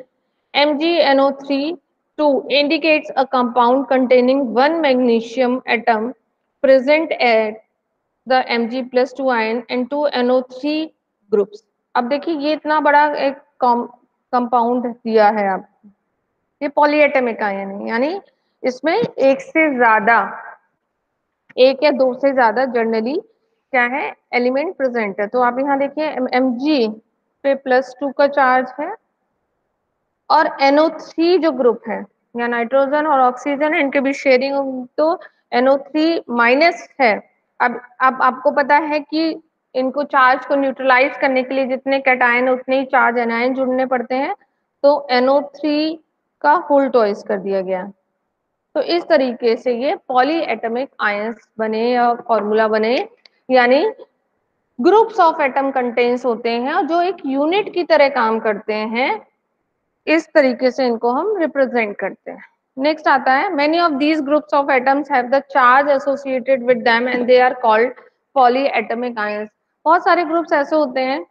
MgNO3 indicates a compound containing one magnesium atom present at the Mg+2 ion and 2 NO3 groups. अब देखिए ये इतना बड़ा एक compound दिया है आप, ये पॉलीएटमिक आयन है, यानी इसमें एक से ज्यादा, एक या दो से ज्यादा जनरली क्या है एलिमेंट प्रेजेंट है। तो आप यहाँ देखिए Mg पे +2 का चार्ज है और NO3 जो ग्रुप है या नाइट्रोजन और ऑक्सीजन है इनके बीच शेयरिंग, तो NO3- है। अब आपको पता है कि इनको चार्ज को न्यूट्रलाइज करने के लिए जितने कैटायन उतने ही चार्ज एनायन जुड़ने पड़ते हैं, तो NO3 का होल टॉइस कर दिया गया। तो इस तरीके से ये पॉलीएटमिक आयंस बने या फॉर्मूला बने, यानी ग्रुप्स ऑफ एटम कंटेन्स होते हैं और जो एक यूनिट की तरह काम करते हैं, इस तरीके से इनको हम रिप्रेजेंट करते हैं। नेक्स्ट आता है many of these groups of atoms have the charge associated with them and they are called polyatomic ions. बहुत सारे ग्रुप्स ऐसे होते हैं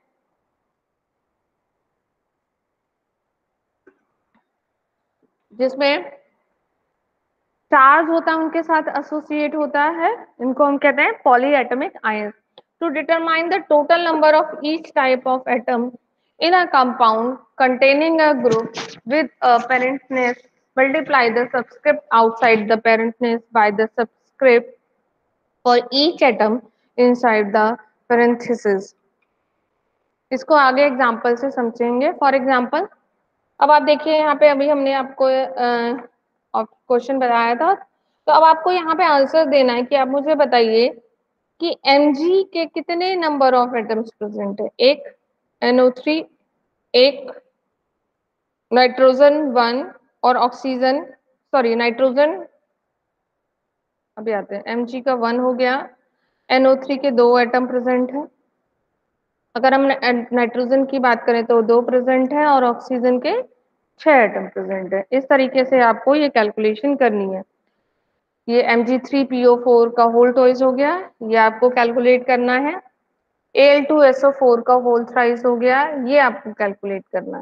जिसमें चार्ज होता है उनके साथ एसोसिएट होता है, इनको हम कहते हैं polyatomic ions. To determine the total number of each type of atom in a compound containing a group with a parentness, multiply the subscript outside the parentness by the subscript for each atom inside the parenthesis। इसको आगे example से समझेंगे। For example अब आप देखिए यहाँ पे अभी हमने आपको क्वेश्चन बताया था, तो अब आपको यहाँ पे आंसर देना है कि आप मुझे बताइए कि Mg के कितने नंबर ऑफ एटम्स प्रेजेंट है। एक NO3, एक नाइट्रोजन 1 और ऑक्सीजन, सॉरी नाइट्रोजन, अभी आते हैं, Mg का 1 हो गया, NO3 के 2 एटम प्रेजेंट है। अगर हम नाइट्रोजन की बात करें तो 2 प्रेजेंट है और ऑक्सीजन के 6 एटम प्रेजेंट है। इस तरीके से आपको ये कैलकुलेशन करनी है। ये Mg3PO4 का होल टॉइस हो गया, ये आपको कैलकुलेट करना है। Al2SO4 का होल थ्राइस हो गया, ये आपको कैलकुलेट करना है।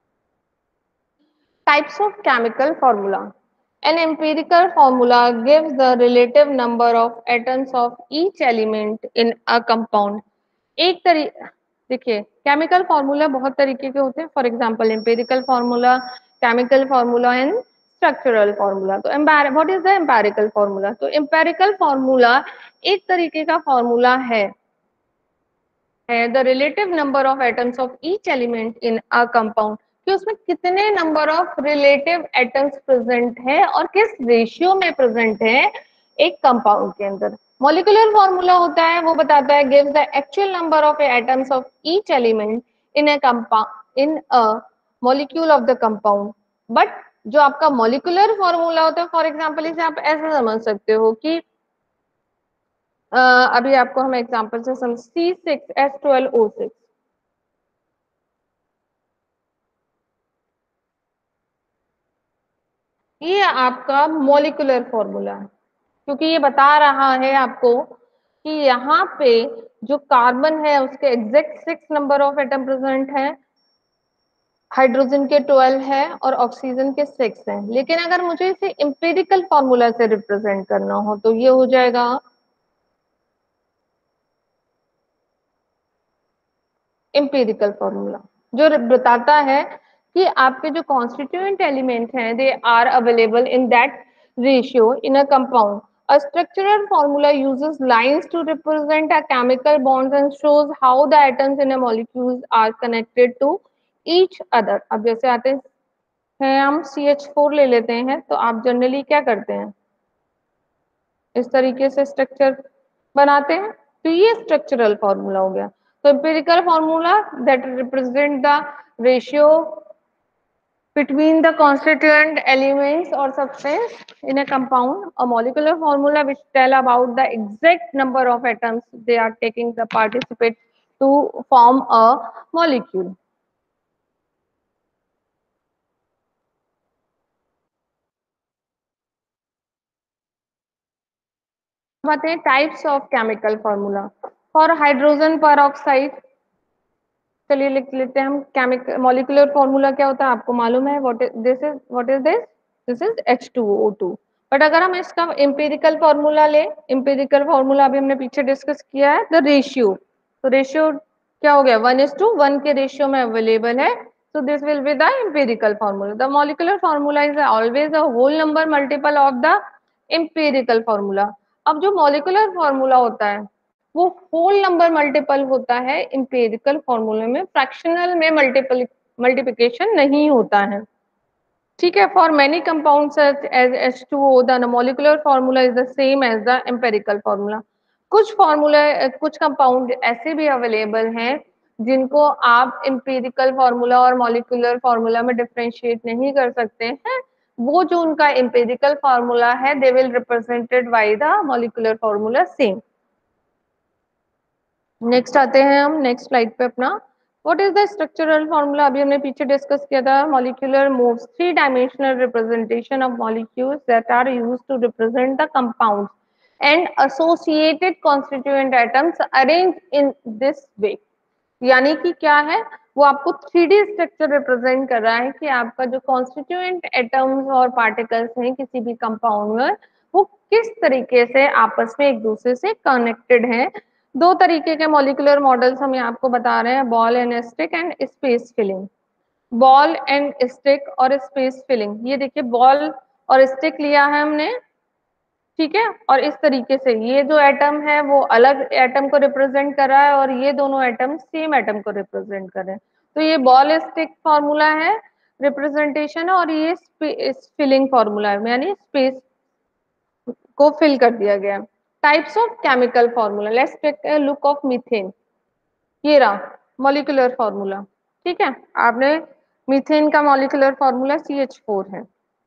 Types of chemical formula. An empirical formula gives the relative number of atoms of each element in a compound. एक देखिए केमिकल फार्मूला बहुत तरीके के होते हैं। For example empirical formula, chemical formula and structural formula. तो what is the empirical formula? तो empirical formula एक तरीके का फार्मूला है the relative number of atoms of each element in a compound, कि उसमें कितने number of relative atoms present है और किस रेशियो में प्रेजेंट है एक कंपाउंड के अंदर। मॉलिक्यूलर फॉर्मूला होता है वो बताता है gives the actual number of atoms of each element in a compound in a molecule of the compound. But जो आपका मॉलिक्यूलर फॉर्मूला होता है, फॉर एग्जांपल इसे आप ऐसे समझ सकते हो कि अभी आपको हम एग्जांपल से समझ C6H12O6, ये आपका मॉलिक्यूलर फॉर्मूला है, क्योंकि ये बता रहा है आपको कि यहाँ पे जो कार्बन है उसके exact 6 number of atom present है, हाइड्रोजन के 12 है और ऑक्सीजन के 6 हैं। लेकिन अगर मुझे इसे इंपेरिकल फॉर्मूला से रिप्रेजेंट करना हो तो ये हो जाएगा इंपेरिकल फॉर्मूला, जो बताता है कि आपके जो कॉन्स्टिट्यूएंट एलिमेंट हैं they are available in that ratio in a compound. A structural formula uses lines to represent a chemical bonds and shows how the atoms in a molecule are connected to each other। अब जैसे आते हैं हम CH4 ले लेते हैं तो आप जनरली क्या करते हैं, इस तरीके से स्ट्रक्चर बनाते हैं। तो ये स्ट्रक्चरल फॉर्मूला हो गया। तो empirical formula that represent the ratio between the constituent elements or substance in a compound, a molecular formula which tell about the exact number of atoms they are taking the participate to form a molecule। बात है types of chemical formula for hydrogen peroxide. चलिए लिख लेते हैं हम chemical molecular formula क्या होता है, आपको मालूम है what is this, is what is this, this is H2O2। But अगर हम इसका एम्पिरिकल फॉर्मूला ले, एम्पिरिकल फॉर्मूला अभी हमने पीछे डिस्कस किया है, द रेशियो। तो रेशियो क्या हो गया, 1:1 के रेशियो में अवेलेबल है। so this will be the empirical formula। the molecular formula is always a whole number multiple of the empirical formula। अब जो मॉलिक्यूलर फॉर्मूला होता है वो होल नंबर मल्टीपल होता है, इंपेरिकल फॉर्मूले में फ्रैक्शनल में मल्टीप्लिकेशन नहीं होता है। ठीक है, for many compound such as H2O the molecular formula is the same as the empirical formula. कुछ फॉर्मूला कुछ कंपाउंड ऐसे भी अवेलेबल हैं जिनको आप एम्पेरिकल फॉर्मूला और मॉलिक्यूलर फॉर्मूला में डिफरेंशिएट नहीं कर सकते हैं। वो जो उनका एम्पेरिकल फॉर्मूला है they will represented by the molecular formula same. Next आते हैं हम नेक्स्ट स्लाइड पे अपना, what is the structural formula. अभी हमने पीछे डिस्कस किया था, molecular moves 3 dimensional representation of molecules that are used to represent the compounds and associated constituent atoms arrange in this way. यानी कि क्या है, वो आपको 3D स्ट्रक्चर रिप्रेजेंट कर रहा है कि आपका जो कॉन्स्टिट्यूएंट एटम्स और पार्टिकल्स हैं किसी भी कंपाउंड में वो किस तरीके से आपस में एक दूसरे से कनेक्टेड हैं। दो तरीके के मॉलिक्यूलर मॉडल्स हम आपको बता रहे हैं, ball and stick and space filling. Ball and stick और स्पेस फिलिंग, ये देखिए बॉल और स्टिक लिया है हमने, ठीक है, और इस तरीके से ये जो एटम है वो अलग एटम को रिप्रेजेंट कर रहा है और ये दोनों एटम सेम एटम को रिप्रेजेंट कर रहे हैं। तो ये बॉल स्टिक फॉर्मूला है रिप्रेजेंटेशन, और ये फिलिंग फॉर्मूला है, यानी स्पेस को फिल कर दिया गया। Types of chemical formula, let's take a look of methane. ये रहा मॉलिक्यूलर फॉर्मूला, ठीक है, आपने मीथेन का मॉलिक्यूलर फॉर्मूला CH4 है।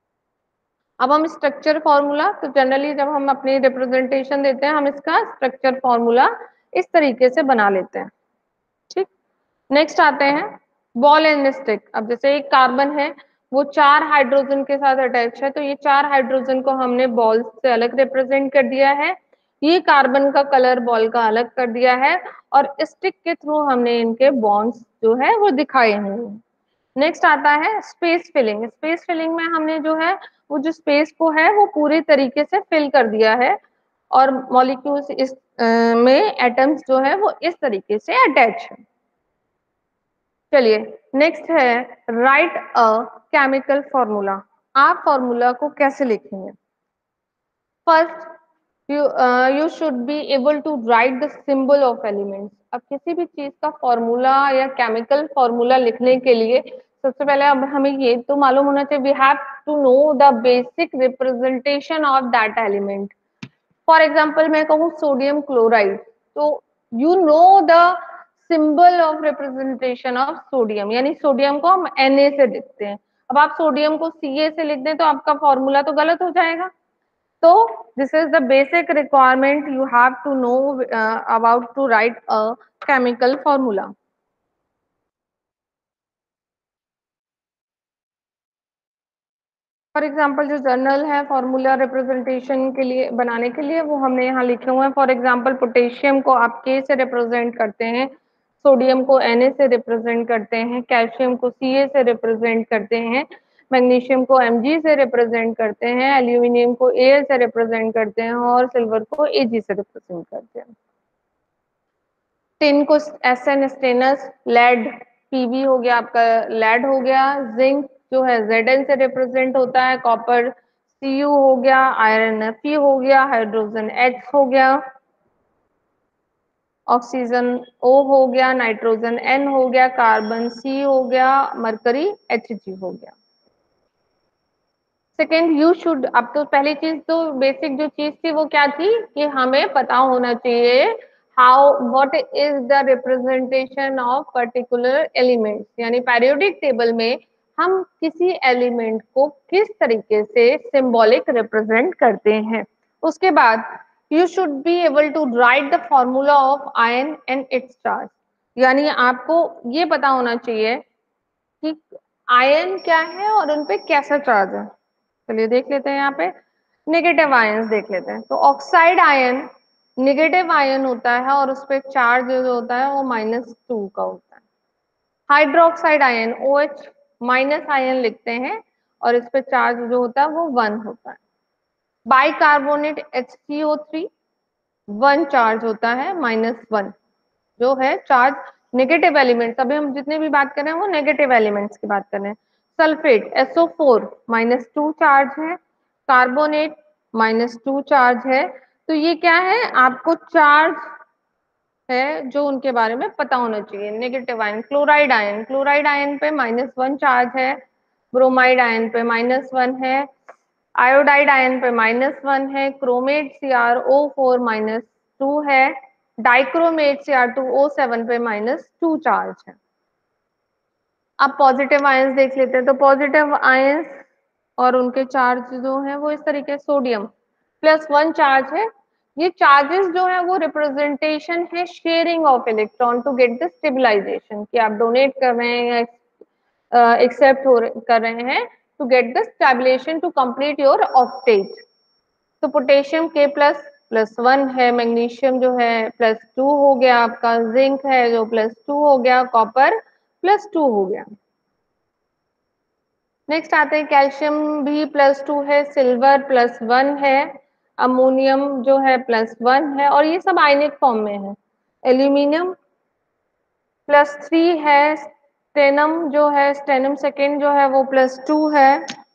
अब हम स्ट्रक्चर फॉर्मूला, तो जनरली जब हम अपनी रिप्रेजेंटेशन देते हैं हम इसका स्ट्रक्चर फॉर्मूला इस तरीके से बना लेते हैं, ठीक। नेक्स्ट आते हैं बॉल एंड स्टिक। अब जैसे एक कार्बन है वो 4 हाइड्रोजन के साथ अटैच है, तो ये 4 हाइड्रोजन को हमने बॉल से अलग रिप्रेजेंट कर दिया है, ये कार्बन का कलर बॉल का अलग कर दिया है, और स्टिक के थ्रू हमने इनके बॉन्ड्स जो है वो दिखाए हैं। नेक्स्ट आता है स्पेस फिलिंग। स्पेस फिलिंग में हमने जो है वो जो स्पेस को है वो पूरी तरीके से फिल कर दिया है, और मॉलिक्यूल्स इस में एटम्स जो है वो इस तरीके से अटैच है। चलिए नेक्स्ट है राइट अ केमिकल फॉर्मूला। आप फॉर्मूला को कैसे लिखेंगे, first you should be able to write the symbol of elements. अब किसी भी चीज का फॉर्मूला या केमिकल फॉर्मूला लिखने के लिए सबसे पहले अब हमें ये तो मालूम होना चाहिए, we have to know the basic representation of that element. For example मैं कहूँ सोडियम क्लोराइड, तो you know the symbol of representation of sodium, यानी सोडियम को हम Na से लिखते हैं। अब आप सोडियम को Ca से लिख दें तो आपका फॉर्मूला तो गलत हो जाएगा। तो this is the basic requirement you have to know about to write a chemical formula. For example जो जर्नल है फॉर्मूला रिप्रेजेंटेशन के लिए बनाने के लिए वो हमने यहाँ लिखे हुए हैं। फॉर एग्जाम्पल पोटेशियम को आप के से रिप्रेजेंट करते हैं, सोडियम को Na से रिप्रेजेंट करते हैं, कैल्शियम को Ca से रिप्रेजेंट करते हैं, मैग्नीशियम को Mg से रिप्रेजेंट करते हैं, एल्यूमिनियम को Al से रिप्रेजेंट करते हैं और सिल्वर को Ag से रिप्रेजेंट करते हैं। टिन को Sn स्टेनस, लेड Pb हो गया आपका, लेड हो गया, जिंक जो है Zn से रिप्रेजेंट होता है, कॉपर Cu हो गया, आयरन Fe हो गया, हाइड्रोजन H हो गया, ऑक्सीजन O हो गया, नाइट्रोजन N हो गया, कार्बन C हो गया, मरकरी Hg हो गया। सेकेंड, यू शुड, अब तो पहली चीज तो बेसिक जो चीज थी वो क्या थी कि हमें पता होना चाहिए how what is the representation of particular elements, यानी पेरियोडिक टेबल में हम किसी एलिमेंट को किस तरीके से सिंबॉलिक रिप्रेजेंट करते हैं। उसके बाद you should be able to write the formula of ion and its charge, यानी आपको ये पता होना चाहिए कि आयन क्या है और उनपे कैसा चार्ज है। चलिए देख लेते हैं, यहाँ पे नेगेटिव आयंस देख लेते हैं। तो ऑक्साइड आयन नेगेटिव आयन होता है और उस पर चार्ज जो होता है वो -2 का होता है। Hydroxide ion OH minus ion लिखते हैं और इस पे चार्ज जो होता है वो 1 होता है। बाइकार्बोनेट HCO3 1 चार्ज होता है, -1 जो है चार्ज नेगेटिव एलिमेंट्स, अभी हम जितने भी बात कर रहे हैं वो नेगेटिव एलिमेंट्स की बात कर रहे हैं। सल्फेट SO4 -2 चार्ज है, कार्बोनेट -2 चार्ज है। तो ये क्या है, आपको चार्ज है जो उनके बारे में पता होना चाहिए। नेगेटिव आयन, क्लोराइड आयन पे -1 चार्ज है, ब्रोमाइड आयन पे -1 है, आयोडाइड आयन पे -1 है, क्रोमेट CrO4 -2 है, डाइक्रोमेट Cr2O7 पे -2 चार्ज है। अब पॉजिटिव आयंस देख लेते हैं। तो पॉजिटिव आयंस और उनके चार्ज जो है वो इस तरीके, सोडियम +1 चार्ज है। ये चार्जेस जो है वो रिप्रेजेंटेशन है sharing of electron to get the stabilisation, कि आप डोनेट कर रहे हैं या एक्सेप्ट कर रहे हैं to get the stabilisation to complete your octet. तो पोटेशियम K +1 है, मैग्नीशियम जो है +2 हो गया आपका, जिंक है जो +2 हो गया, कॉपर +2 हो गया। नेक्स्ट आते हैं, कैल्शियम भी +2 है, सिल्वर +1 है, अमोनियम जो है +1 है और ये सब आयनिक फॉर्म में है। एल्यूमिनियम +3 है, स्टेनम जो है, स्टेनम सेकेंड जो है वो +2 है।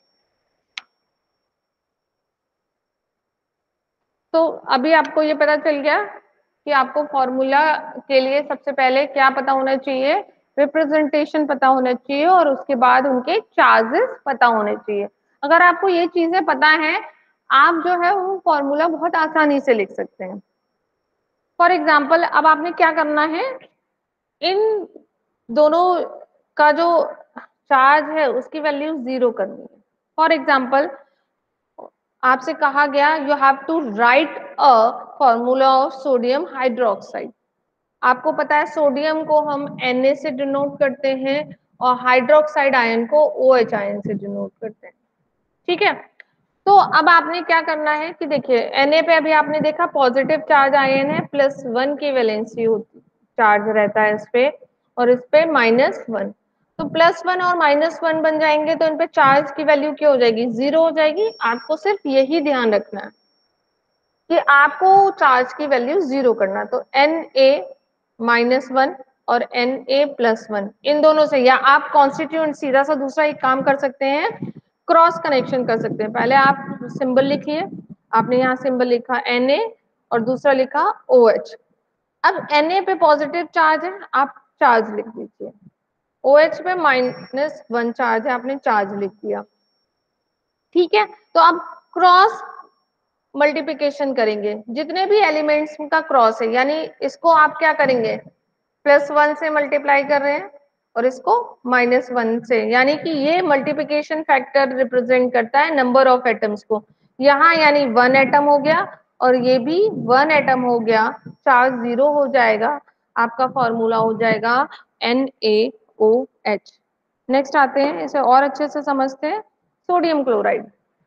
तो अभी आपको ये पता चल गया कि आपको फॉर्मूला के लिए सबसे पहले क्या पता होना चाहिए, रिप्रेजेंटेशन पता होना चाहिए और उसके बाद उनके चार्जेस पता होने चाहिए। अगर आपको ये चीजें पता है, आप जो है वो फॉर्मूला बहुत आसानी से लिख सकते हैं। फॉर एग्जाम्पल अब आपने क्या करना है, इन दोनों का जो चार्ज है उसकी वैल्यू 0 करनी है। फॉर एग्जाम्पल आपसे कहा गया you have to write a formula of sodium hydroxide. आपको पता है सोडियम को हम Na से डिनोट करते हैं और हाइड्रोक्साइड आयन को OH आयन से डिनोट करते हैं। ठीक है, तो अब आपने क्या करना है कि देखिए Na पे अभी आपने देखा पॉजिटिव चार्ज आयन है, +1 की वैलेंसी होती, चार्ज रहता है इस पे, और इस पे -1। तो +1 और -1 बन जाएंगे तो इन पे चार्ज की वैल्यू क्या हो जाएगी, 0 हो जाएगी। आपको सिर्फ यही ध्यान रखना है कि आपको चार्ज की वैल्यू 0 करना। तो Na-1 और Na+1 इन दोनों से, या आप कॉन्स्टिट्यूएंट सीधा सा दूसरा एक काम कर सकते हैं, क्रॉस कनेक्शन कर सकते हैं। पहले आप सिंबल लिखिए, आपने यहाँ सिंबल लिखा Na और दूसरा लिखा OH। अब Na पे पॉजिटिव चार्ज है, आप चार्ज लिख दीजिए, OH पे -1 चार्ज है, आपने चार्ज लिख दिया। ठीक है, तो अब क्रॉस मल्टीप्लिकेशन करेंगे, जितने भी एलिमेंट्स का क्रॉस है, यानी इसको आप क्या करेंगे, +1 से मल्टीप्लाई कर रहे हैं और इसको -1 से, यानी कि ये मल्टीप्लिकेशन फैक्टर रिप्रेजेंट करता है नंबर ऑफ एटम्स को। यहाँ यानी 1 एटम हो गया और ये भी 1 एटम हो गया, चार्ज 0 हो जाएगा, आपका फॉर्मूला हो जाएगा NaOH। नेक्स्ट आते हैं, इसे और अच्छे से समझते हैं, सोडियम क्लोराइड।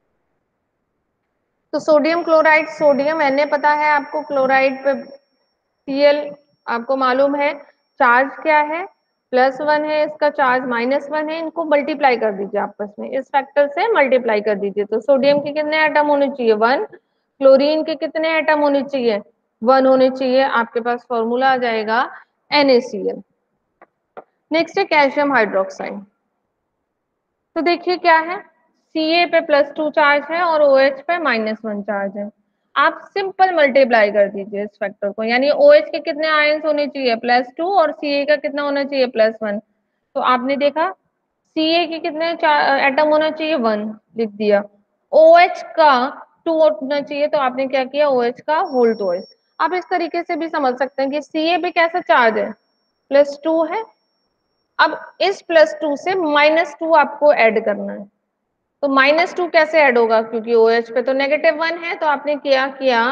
तो सोडियम क्लोराइड, सोडियम Na पता है आपको, क्लोराइड पे Cl आपको मालूम है, चार्ज क्या है, +1 है, इसका चार्ज -1 है, इनको मल्टीप्लाई कर दीजिए आपस में, इस फैक्टर से मल्टीप्लाई कर दीजिए। तो सोडियम के कितने एटम होने चाहिए, 1। क्लोरीन के कितने एटम होने चाहिए, 1 होने चाहिए। आपके पास फॉर्मूला आ जाएगा NaCl। नेक्स्ट है कैल्शियम हाइड्रोक्साइड। तो देखिए क्या है, Ca पे +2 चार्ज है और OH पे -1 चार्ज है। आप सिंपल मल्टीप्लाई कर दीजिए इस फैक्टर को, यानी OH के कितने आयंस होने चाहिए, +2, और Ca का कितना होना चाहिए, +1। तो आपने देखा Ca के कितने एटम होना चाहिए, 1 लिख दिया, OH का 2 होना चाहिए, तो आपने क्या किया, OH का होल ट्वाइस। आप इस तरीके से भी समझ सकते हैं कि Ca पे कैसा चार्ज है, +2 है। अब इस +2 से -2 आपको ऐड करना है, तो -2 कैसे ऐड होगा, क्योंकि OH पे तो -1 है, तो आपने क्या किया,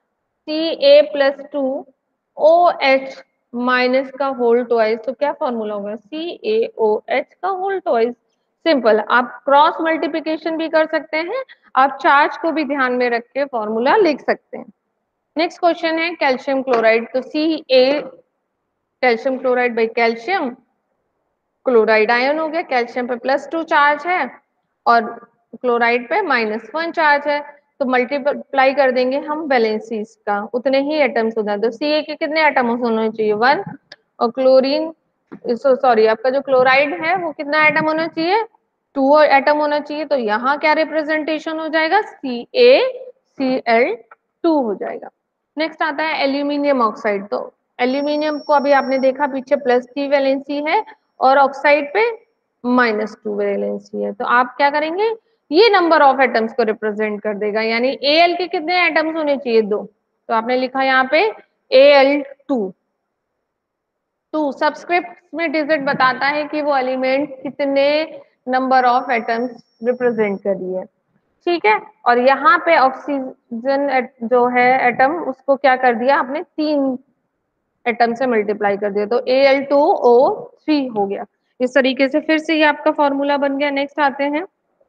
Ca+2 OH माइनस का होल ट्वाइस, तो क्या फॉर्मूला होगा, CaOH का होल ट्वाइस। सिंपल, आप क्रॉस मल्टीप्लिकेशन भी कर सकते हैं, आप चार्ज को भी ध्यान में रख के फॉर्मूला लिख सकते हैं। नेक्स्ट क्वेश्चन है कैल्शियम क्लोराइड। तो Ca calcium chloride by calcium chloride ion हो गया, कैल्शियम पे +2 चार्ज है और क्लोराइड पे -1 चार्ज है, तो मल्टीप्लाई कर देंगे हम वैलेंसीज का, उतने ही एटम्स होना है। तो Ca के कितने एटम्स होने चाहिए, 1, और क्लोरीन सॉरी आपका जो क्लोराइड है वो कितना एटम होना चाहिए, 2 एटम होना चाहिए। तो यहाँ क्या रिप्रेजेंटेशन हो जाएगा, CaCl2 हो जाएगा। नेक्स्ट आता है एल्यूमिनियम ऑक्साइड। तो एल्यूमिनियम को अभी आपने देखा पीछे +3 वैलेंसी है और ऑक्साइड पे -2 वैलेंसी है, तो आप क्या करेंगे, ये नंबर ऑफ एटम्स को रिप्रेजेंट कर देगा, यानी Al के कितने एटम्स होने चाहिए, 2, तो आपने लिखा यहाँ पे Al2। 2 सबस्क्रिप्ट में डिजिट बताता है कि वो एलिमेंट कितने नंबर ऑफ एटम्स रिप्रेजेंट कर रही है, ठीक है। और यहाँ पे ऑक्सीजन जो है एटम, उसको क्या कर दिया आपने, 3 एटम से मल्टीप्लाई कर दिया, तो Al2O3 हो गया। इस तरीके से फिर से ये आपका फॉर्मूला बन गया। नेक्स्ट आते हैं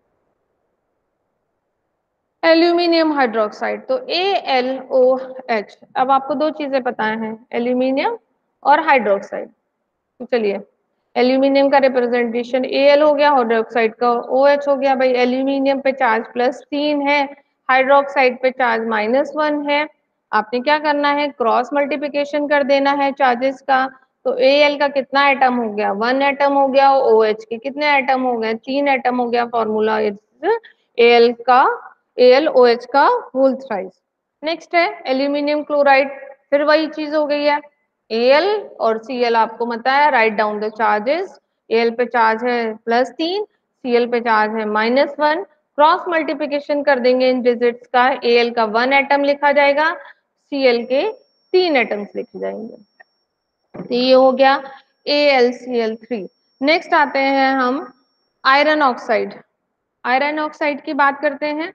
एल्यूमिनियम हाइड्रोक्साइड। तो AlOH। अब आपको दो चीजें पता है, एल्यूमिनियम और हाइड्रोक्साइड। तो चलिए, एल्यूमिनियम का रिप्रेजेंटेशन Al हो गया, हाइड्रोक्साइड का OH हो गया। भाई एल्यूमिनियम पे चार्ज +3 है, हाइड्रोक्साइड पे चार्ज -1 है। आपने क्या करना है, क्रॉस मल्टीप्लिकेशन कर देना है चार्जेस का। तो Al का कितना एटम हो गया, 1 एटम हो गया, OH के कितने एटम हो गए, 3 एटम हो गया। फॉर्मूला इज Al का AlOH का होल थ्राइस। नेक्स्ट है एल्यूमिनियम क्लोराइड, फिर वही चीज हो गई है, Al और Cl आपको पता है, write down the charges. Al पे चार्ज है +3, Cl पे चार्ज है -1, क्रॉस मल्टीप्लिकेशन कर देंगे इन डिजिट्स का, Al का 1 एटम लिखा जाएगा, Cl के 3 एटम्स लिखे जाएंगे। तो ये हो गया AlCl3। नेक्स्ट आते हैं हम आयरन ऑक्साइड। आयरन ऑक्साइड की बात करते हैं।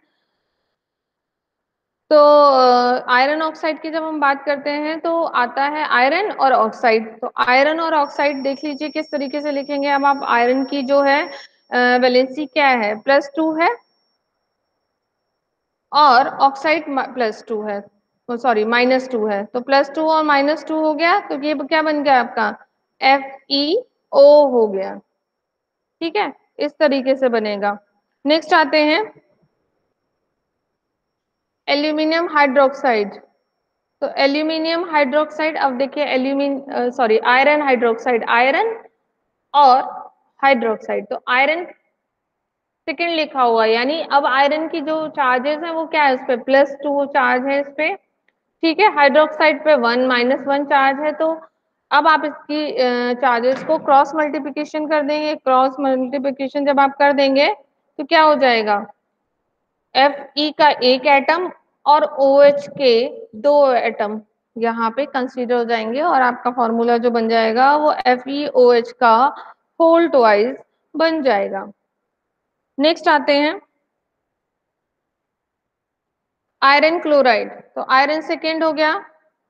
तो आयरन ऑक्साइड की जब हम बात करते हैं तो आता है आयरन और ऑक्साइड। तो आयरन और ऑक्साइड देख लीजिए किस तरीके से लिखेंगे। अब आप आयरन की जो है वैलेंसी क्या है, +2 है, और ऑक्साइड +2 है, सॉरी -2 है। तो +2 और -2 हो गया, तो ये क्या बन गया आपका, FeO हो गया, ठीक है, इस तरीके से बनेगा। नेक्स्ट आते हैं एल्यूमिनियम हाइड्रोक्साइड। तो एल्यूमिनियम हाइड्रोक्साइड, अब देखिए आयरन हाइड्रोक्साइड, आयरन और हाइड्रोक्साइड। तो आयरन सेकंड लिखा हुआ है, यानी अब आयरन की जो चार्जेस है वो क्या है, उस पे +2 चार्ज है इस पे, ठीक है। हाइड्रोक्साइड पे 1 -1 चार्ज है। तो अब आप इसकी चार्जेस को क्रॉस मल्टीप्लिकेशन कर देंगे। क्रॉस मल्टीप्लिकेशन जब आप कर देंगे तो क्या हो जाएगा, Fe का एक एटम और OH के 2 एटम यहाँ पे कंसीडर हो जाएंगे और आपका फॉर्मूला जो बन जाएगा वो FeOH का होल ट्वाइस बन जाएगा। नेक्स्ट आते हैं आयरन क्लोराइड। तो आयरन सेकेंड हो गया,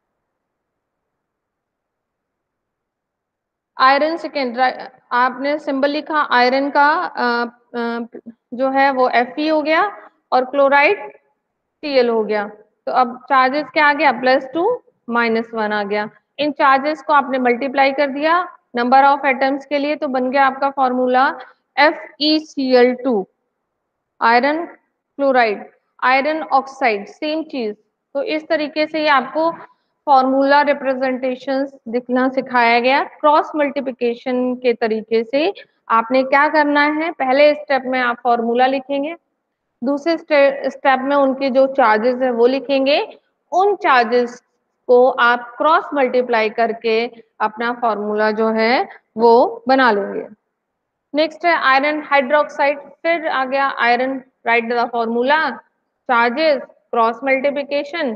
आयरन सेकेंड, आपने सिंबल लिखा आयरन का, जो है वो Fe हो गया और क्लोराइड Cl हो गया। तो अब चार्जेस क्या आ गया, +2 -1 आ गया। इन चार्जेस को आपने मल्टीप्लाई कर दिया नंबर ऑफ एटम्स के लिए, तो बन गया आपका formula FeCl2, iron chloride, iron oxide, same चीज। तो इस तरीके से ये आपको फॉर्मूला रिप्रेजेंटेशंस दिखना सिखाया गया। क्रॉस मल्टीप्लिकेशन के तरीके से आपने क्या करना है, पहले स्टेप में आप फॉर्मूला लिखेंगे, दूसरे स्टेप में उनके जो चार्जेस है वो लिखेंगे, उन चार्जेस को आप क्रॉस मल्टीप्लाई करके अपना फॉर्मूला जो है वो बना लेंगे। नेक्स्ट है आयरन हाइड्रोक्साइड, फिर आ गया iron, write the formula, charges, cross multiplication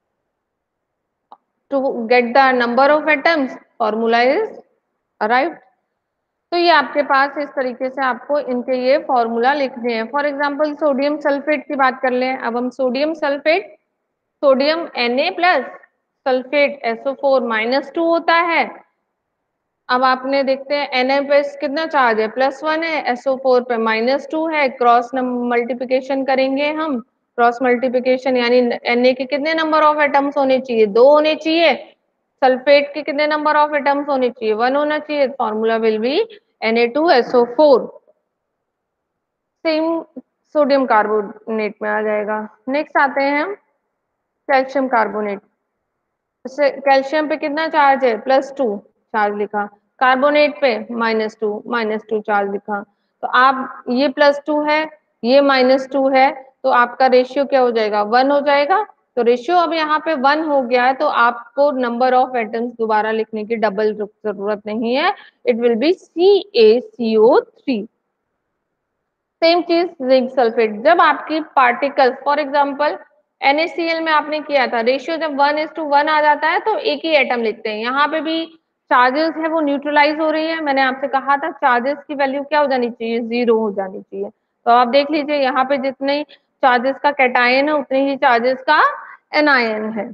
to get the number of atoms, formula is arrived. तो ये आपके पास इस तरीके से आपको इनके ये फॉर्मूला लिखने हैं। फॉर एग्जांपल सोडियम सल्फेट की बात कर लें, अब हम sodium sulphate, sodium Na plus, sulphate SO4 - 2 होता है। अब आपने देखते हैं Na पे कितना चार्ज है, +1 है, SO4 पे -2 है, क्रॉस मल्टीप्लिकेशन करेंगे हम, क्रॉस मल्टीप्लिकेशन यानी Na के कितने नंबर ऑफ एटम्स होने चाहिए, 2 होने चाहिए, सल्फेट के कितने नंबर ऑफ एटम्स होने चाहिए, 1 होना चाहिए, formula will be Na2SO4, same sodium carbonate में आ जाएगा। नेक्स्ट आते हैं हम कैल्शियम कार्बोनेट, कैल्शियम पे कितना चार्ज है, +2 चार्ज लिखा, कार्बोनेट पे -2 चार्ज लिखा। तो आप ये +2 है, ये -2 है, तो आपका रेशियो क्या हो जाएगा, 1 हो जाएगा। तो रेशियो अब यहाँ पे 1 हो गया है, तो आपको नंबर ऑफ एटम्स दोबारा लिखने की डबल जरूरत नहीं है, it will be CaCO3। Same चीज जिंक सल्फेट, जब आपकी पार्टिकल फॉर एग्जांपल NaCl में आपने किया था, रेशियो जब 1:1 आ जाता है तो एक ही एटम लिखते हैं। यहाँ पे भी चार्जेस है वो न्यूट्रलाइज हो रही है, मैंने आपसे कहा था चार्जेस की वैल्यू क्या हो जानी चाहिए, 0 हो जानी चाहिए। तो आप देख लीजिए यहाँ पे जितने चार्जेस का कैटायन है उतने ही चार्जेस का एनायन है।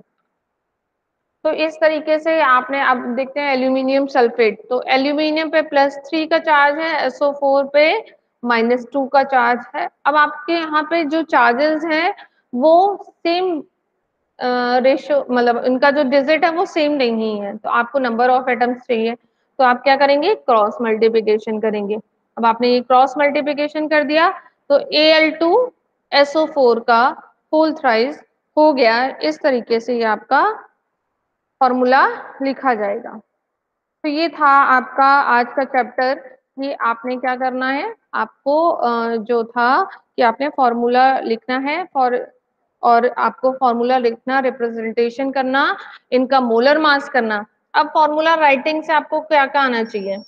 तो इस तरीके से आपने, अब देखते हैं एल्यूमिनियम सल्फेट, तो एल्यूमिनियम पे +3 का चार्ज है, SO4 पे -2 का चार्ज है। अब आपके यहाँ पे जो चार्जेस हैं वो सेम रेशियो, मतलब इनका जो डिजिट है वो सेम नहीं है, तो आपको नंबर ऑफ एटम्स चाहिए, तो आप क्या करेंगे, क्रॉस मल्टीप्लिकेशन करेंगे। अब आपने ये क्रॉस मल्टीप्लिकेशन कर दिया तो Al2SO4 का होल थ्राइस हो गया। इस तरीके से ये आपका फॉर्मूला लिखा जाएगा। तो ये था आपका आज का चैप्टर कि आपने क्या करना है, आपको जो था कि आपने फॉर्मूला लिखना है फॉर, और आपको फॉर्मूला लिखना, रिप्रेजेंटेशन करना, इनका मोलर मास करना। अब फॉर्मूला राइटिंग से आपको क्या क्या आना चाहिए,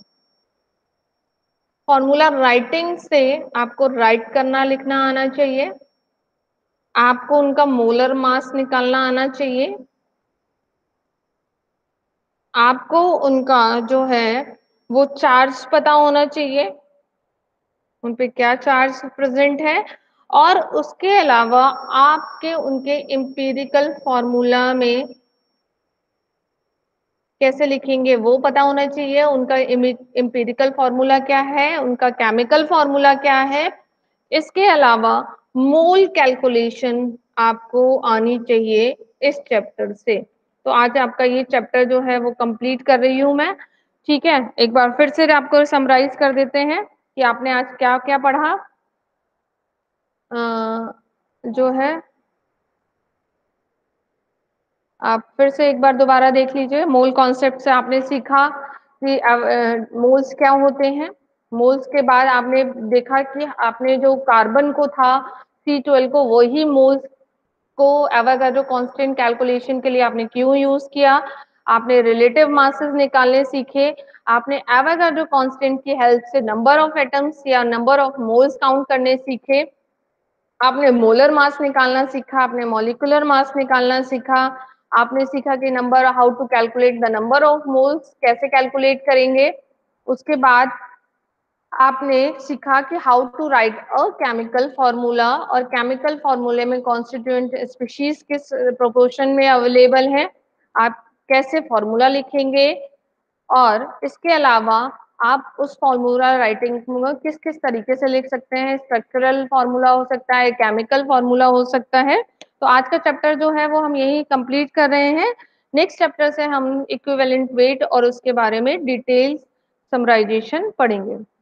फॉर्मूला राइटिंग से आपको राइट करना लिखना आना चाहिए, आपको उनका मोलर मास निकालना आना चाहिए, आपको उनका जो है वो चार्ज पता होना चाहिए, उन पे क्या चार्ज प्रेजेंट है, और उसके अलावा आपके उनके एम्पिरिकल फॉर्मूला में कैसे लिखेंगे वो पता होना चाहिए, उनका एम्पिरिकल फॉर्मूला क्या है, उनका केमिकल फॉर्मूला क्या है। इसके अलावा मोल कैलकुलेशन आपको आनी चाहिए इस चैप्टर से। तो आज आपका ये चैप्टर जो है वो कंप्लीट कर रही हूँ मैं, ठीक है। एक बार फिर से आपको समराइज कर देते हैं कि आपने आज क्या क्या पढ़ा। जो है आप फिर से एक बार दोबारा देख लीजिए, मोल कॉन्सेप्ट से आपने सीखा कि मोल्स क्या होते हैं। मोल्स के बाद आपने देखा कि आपने जो कार्बन को था C12 को, वही मोल्स को एवोगाड्रो कांस्टेंट कैलकुलेशन के लिए आपने क्यों यूज किया। आपने रिलेटिव मासेस निकालने सीखे, आपने एवोगाड्रो कांस्टेंट की हेल्प से नंबर ऑफ एटम्स या नंबर ऑफ मोल्स काउंट करने सीखे। आपने मोलर मास निकालना सीखा, आपने मॉलिक्यूलर मास निकालना सीखा, आपने सीखा कि number, how to calculate the number of moles, कैसे कैलकुलेट करेंगे। उसके बाद आपने सीखा कि how to write a chemical formula, और केमिकल फॉर्मूले में कॉन्स्टिट्यूएंट स्पीशीज किस प्रोपोर्शन में अवेलेबल है, आप कैसे फॉर्मूला लिखेंगे। और इसके अलावा आप उस फॉर्मूला राइटिंग में किस किस तरीके से लिख सकते हैं, स्ट्रक्चरल फॉर्मूला हो सकता है, केमिकल फॉर्मूला हो सकता है। तो आज का चैप्टर जो है वो हम यही कंप्लीट कर रहे हैं। नेक्स्ट चैप्टर से हम इक्विवेलेंट वेट और उसके बारे में डिटेल समराइजेशन पढ़ेंगे।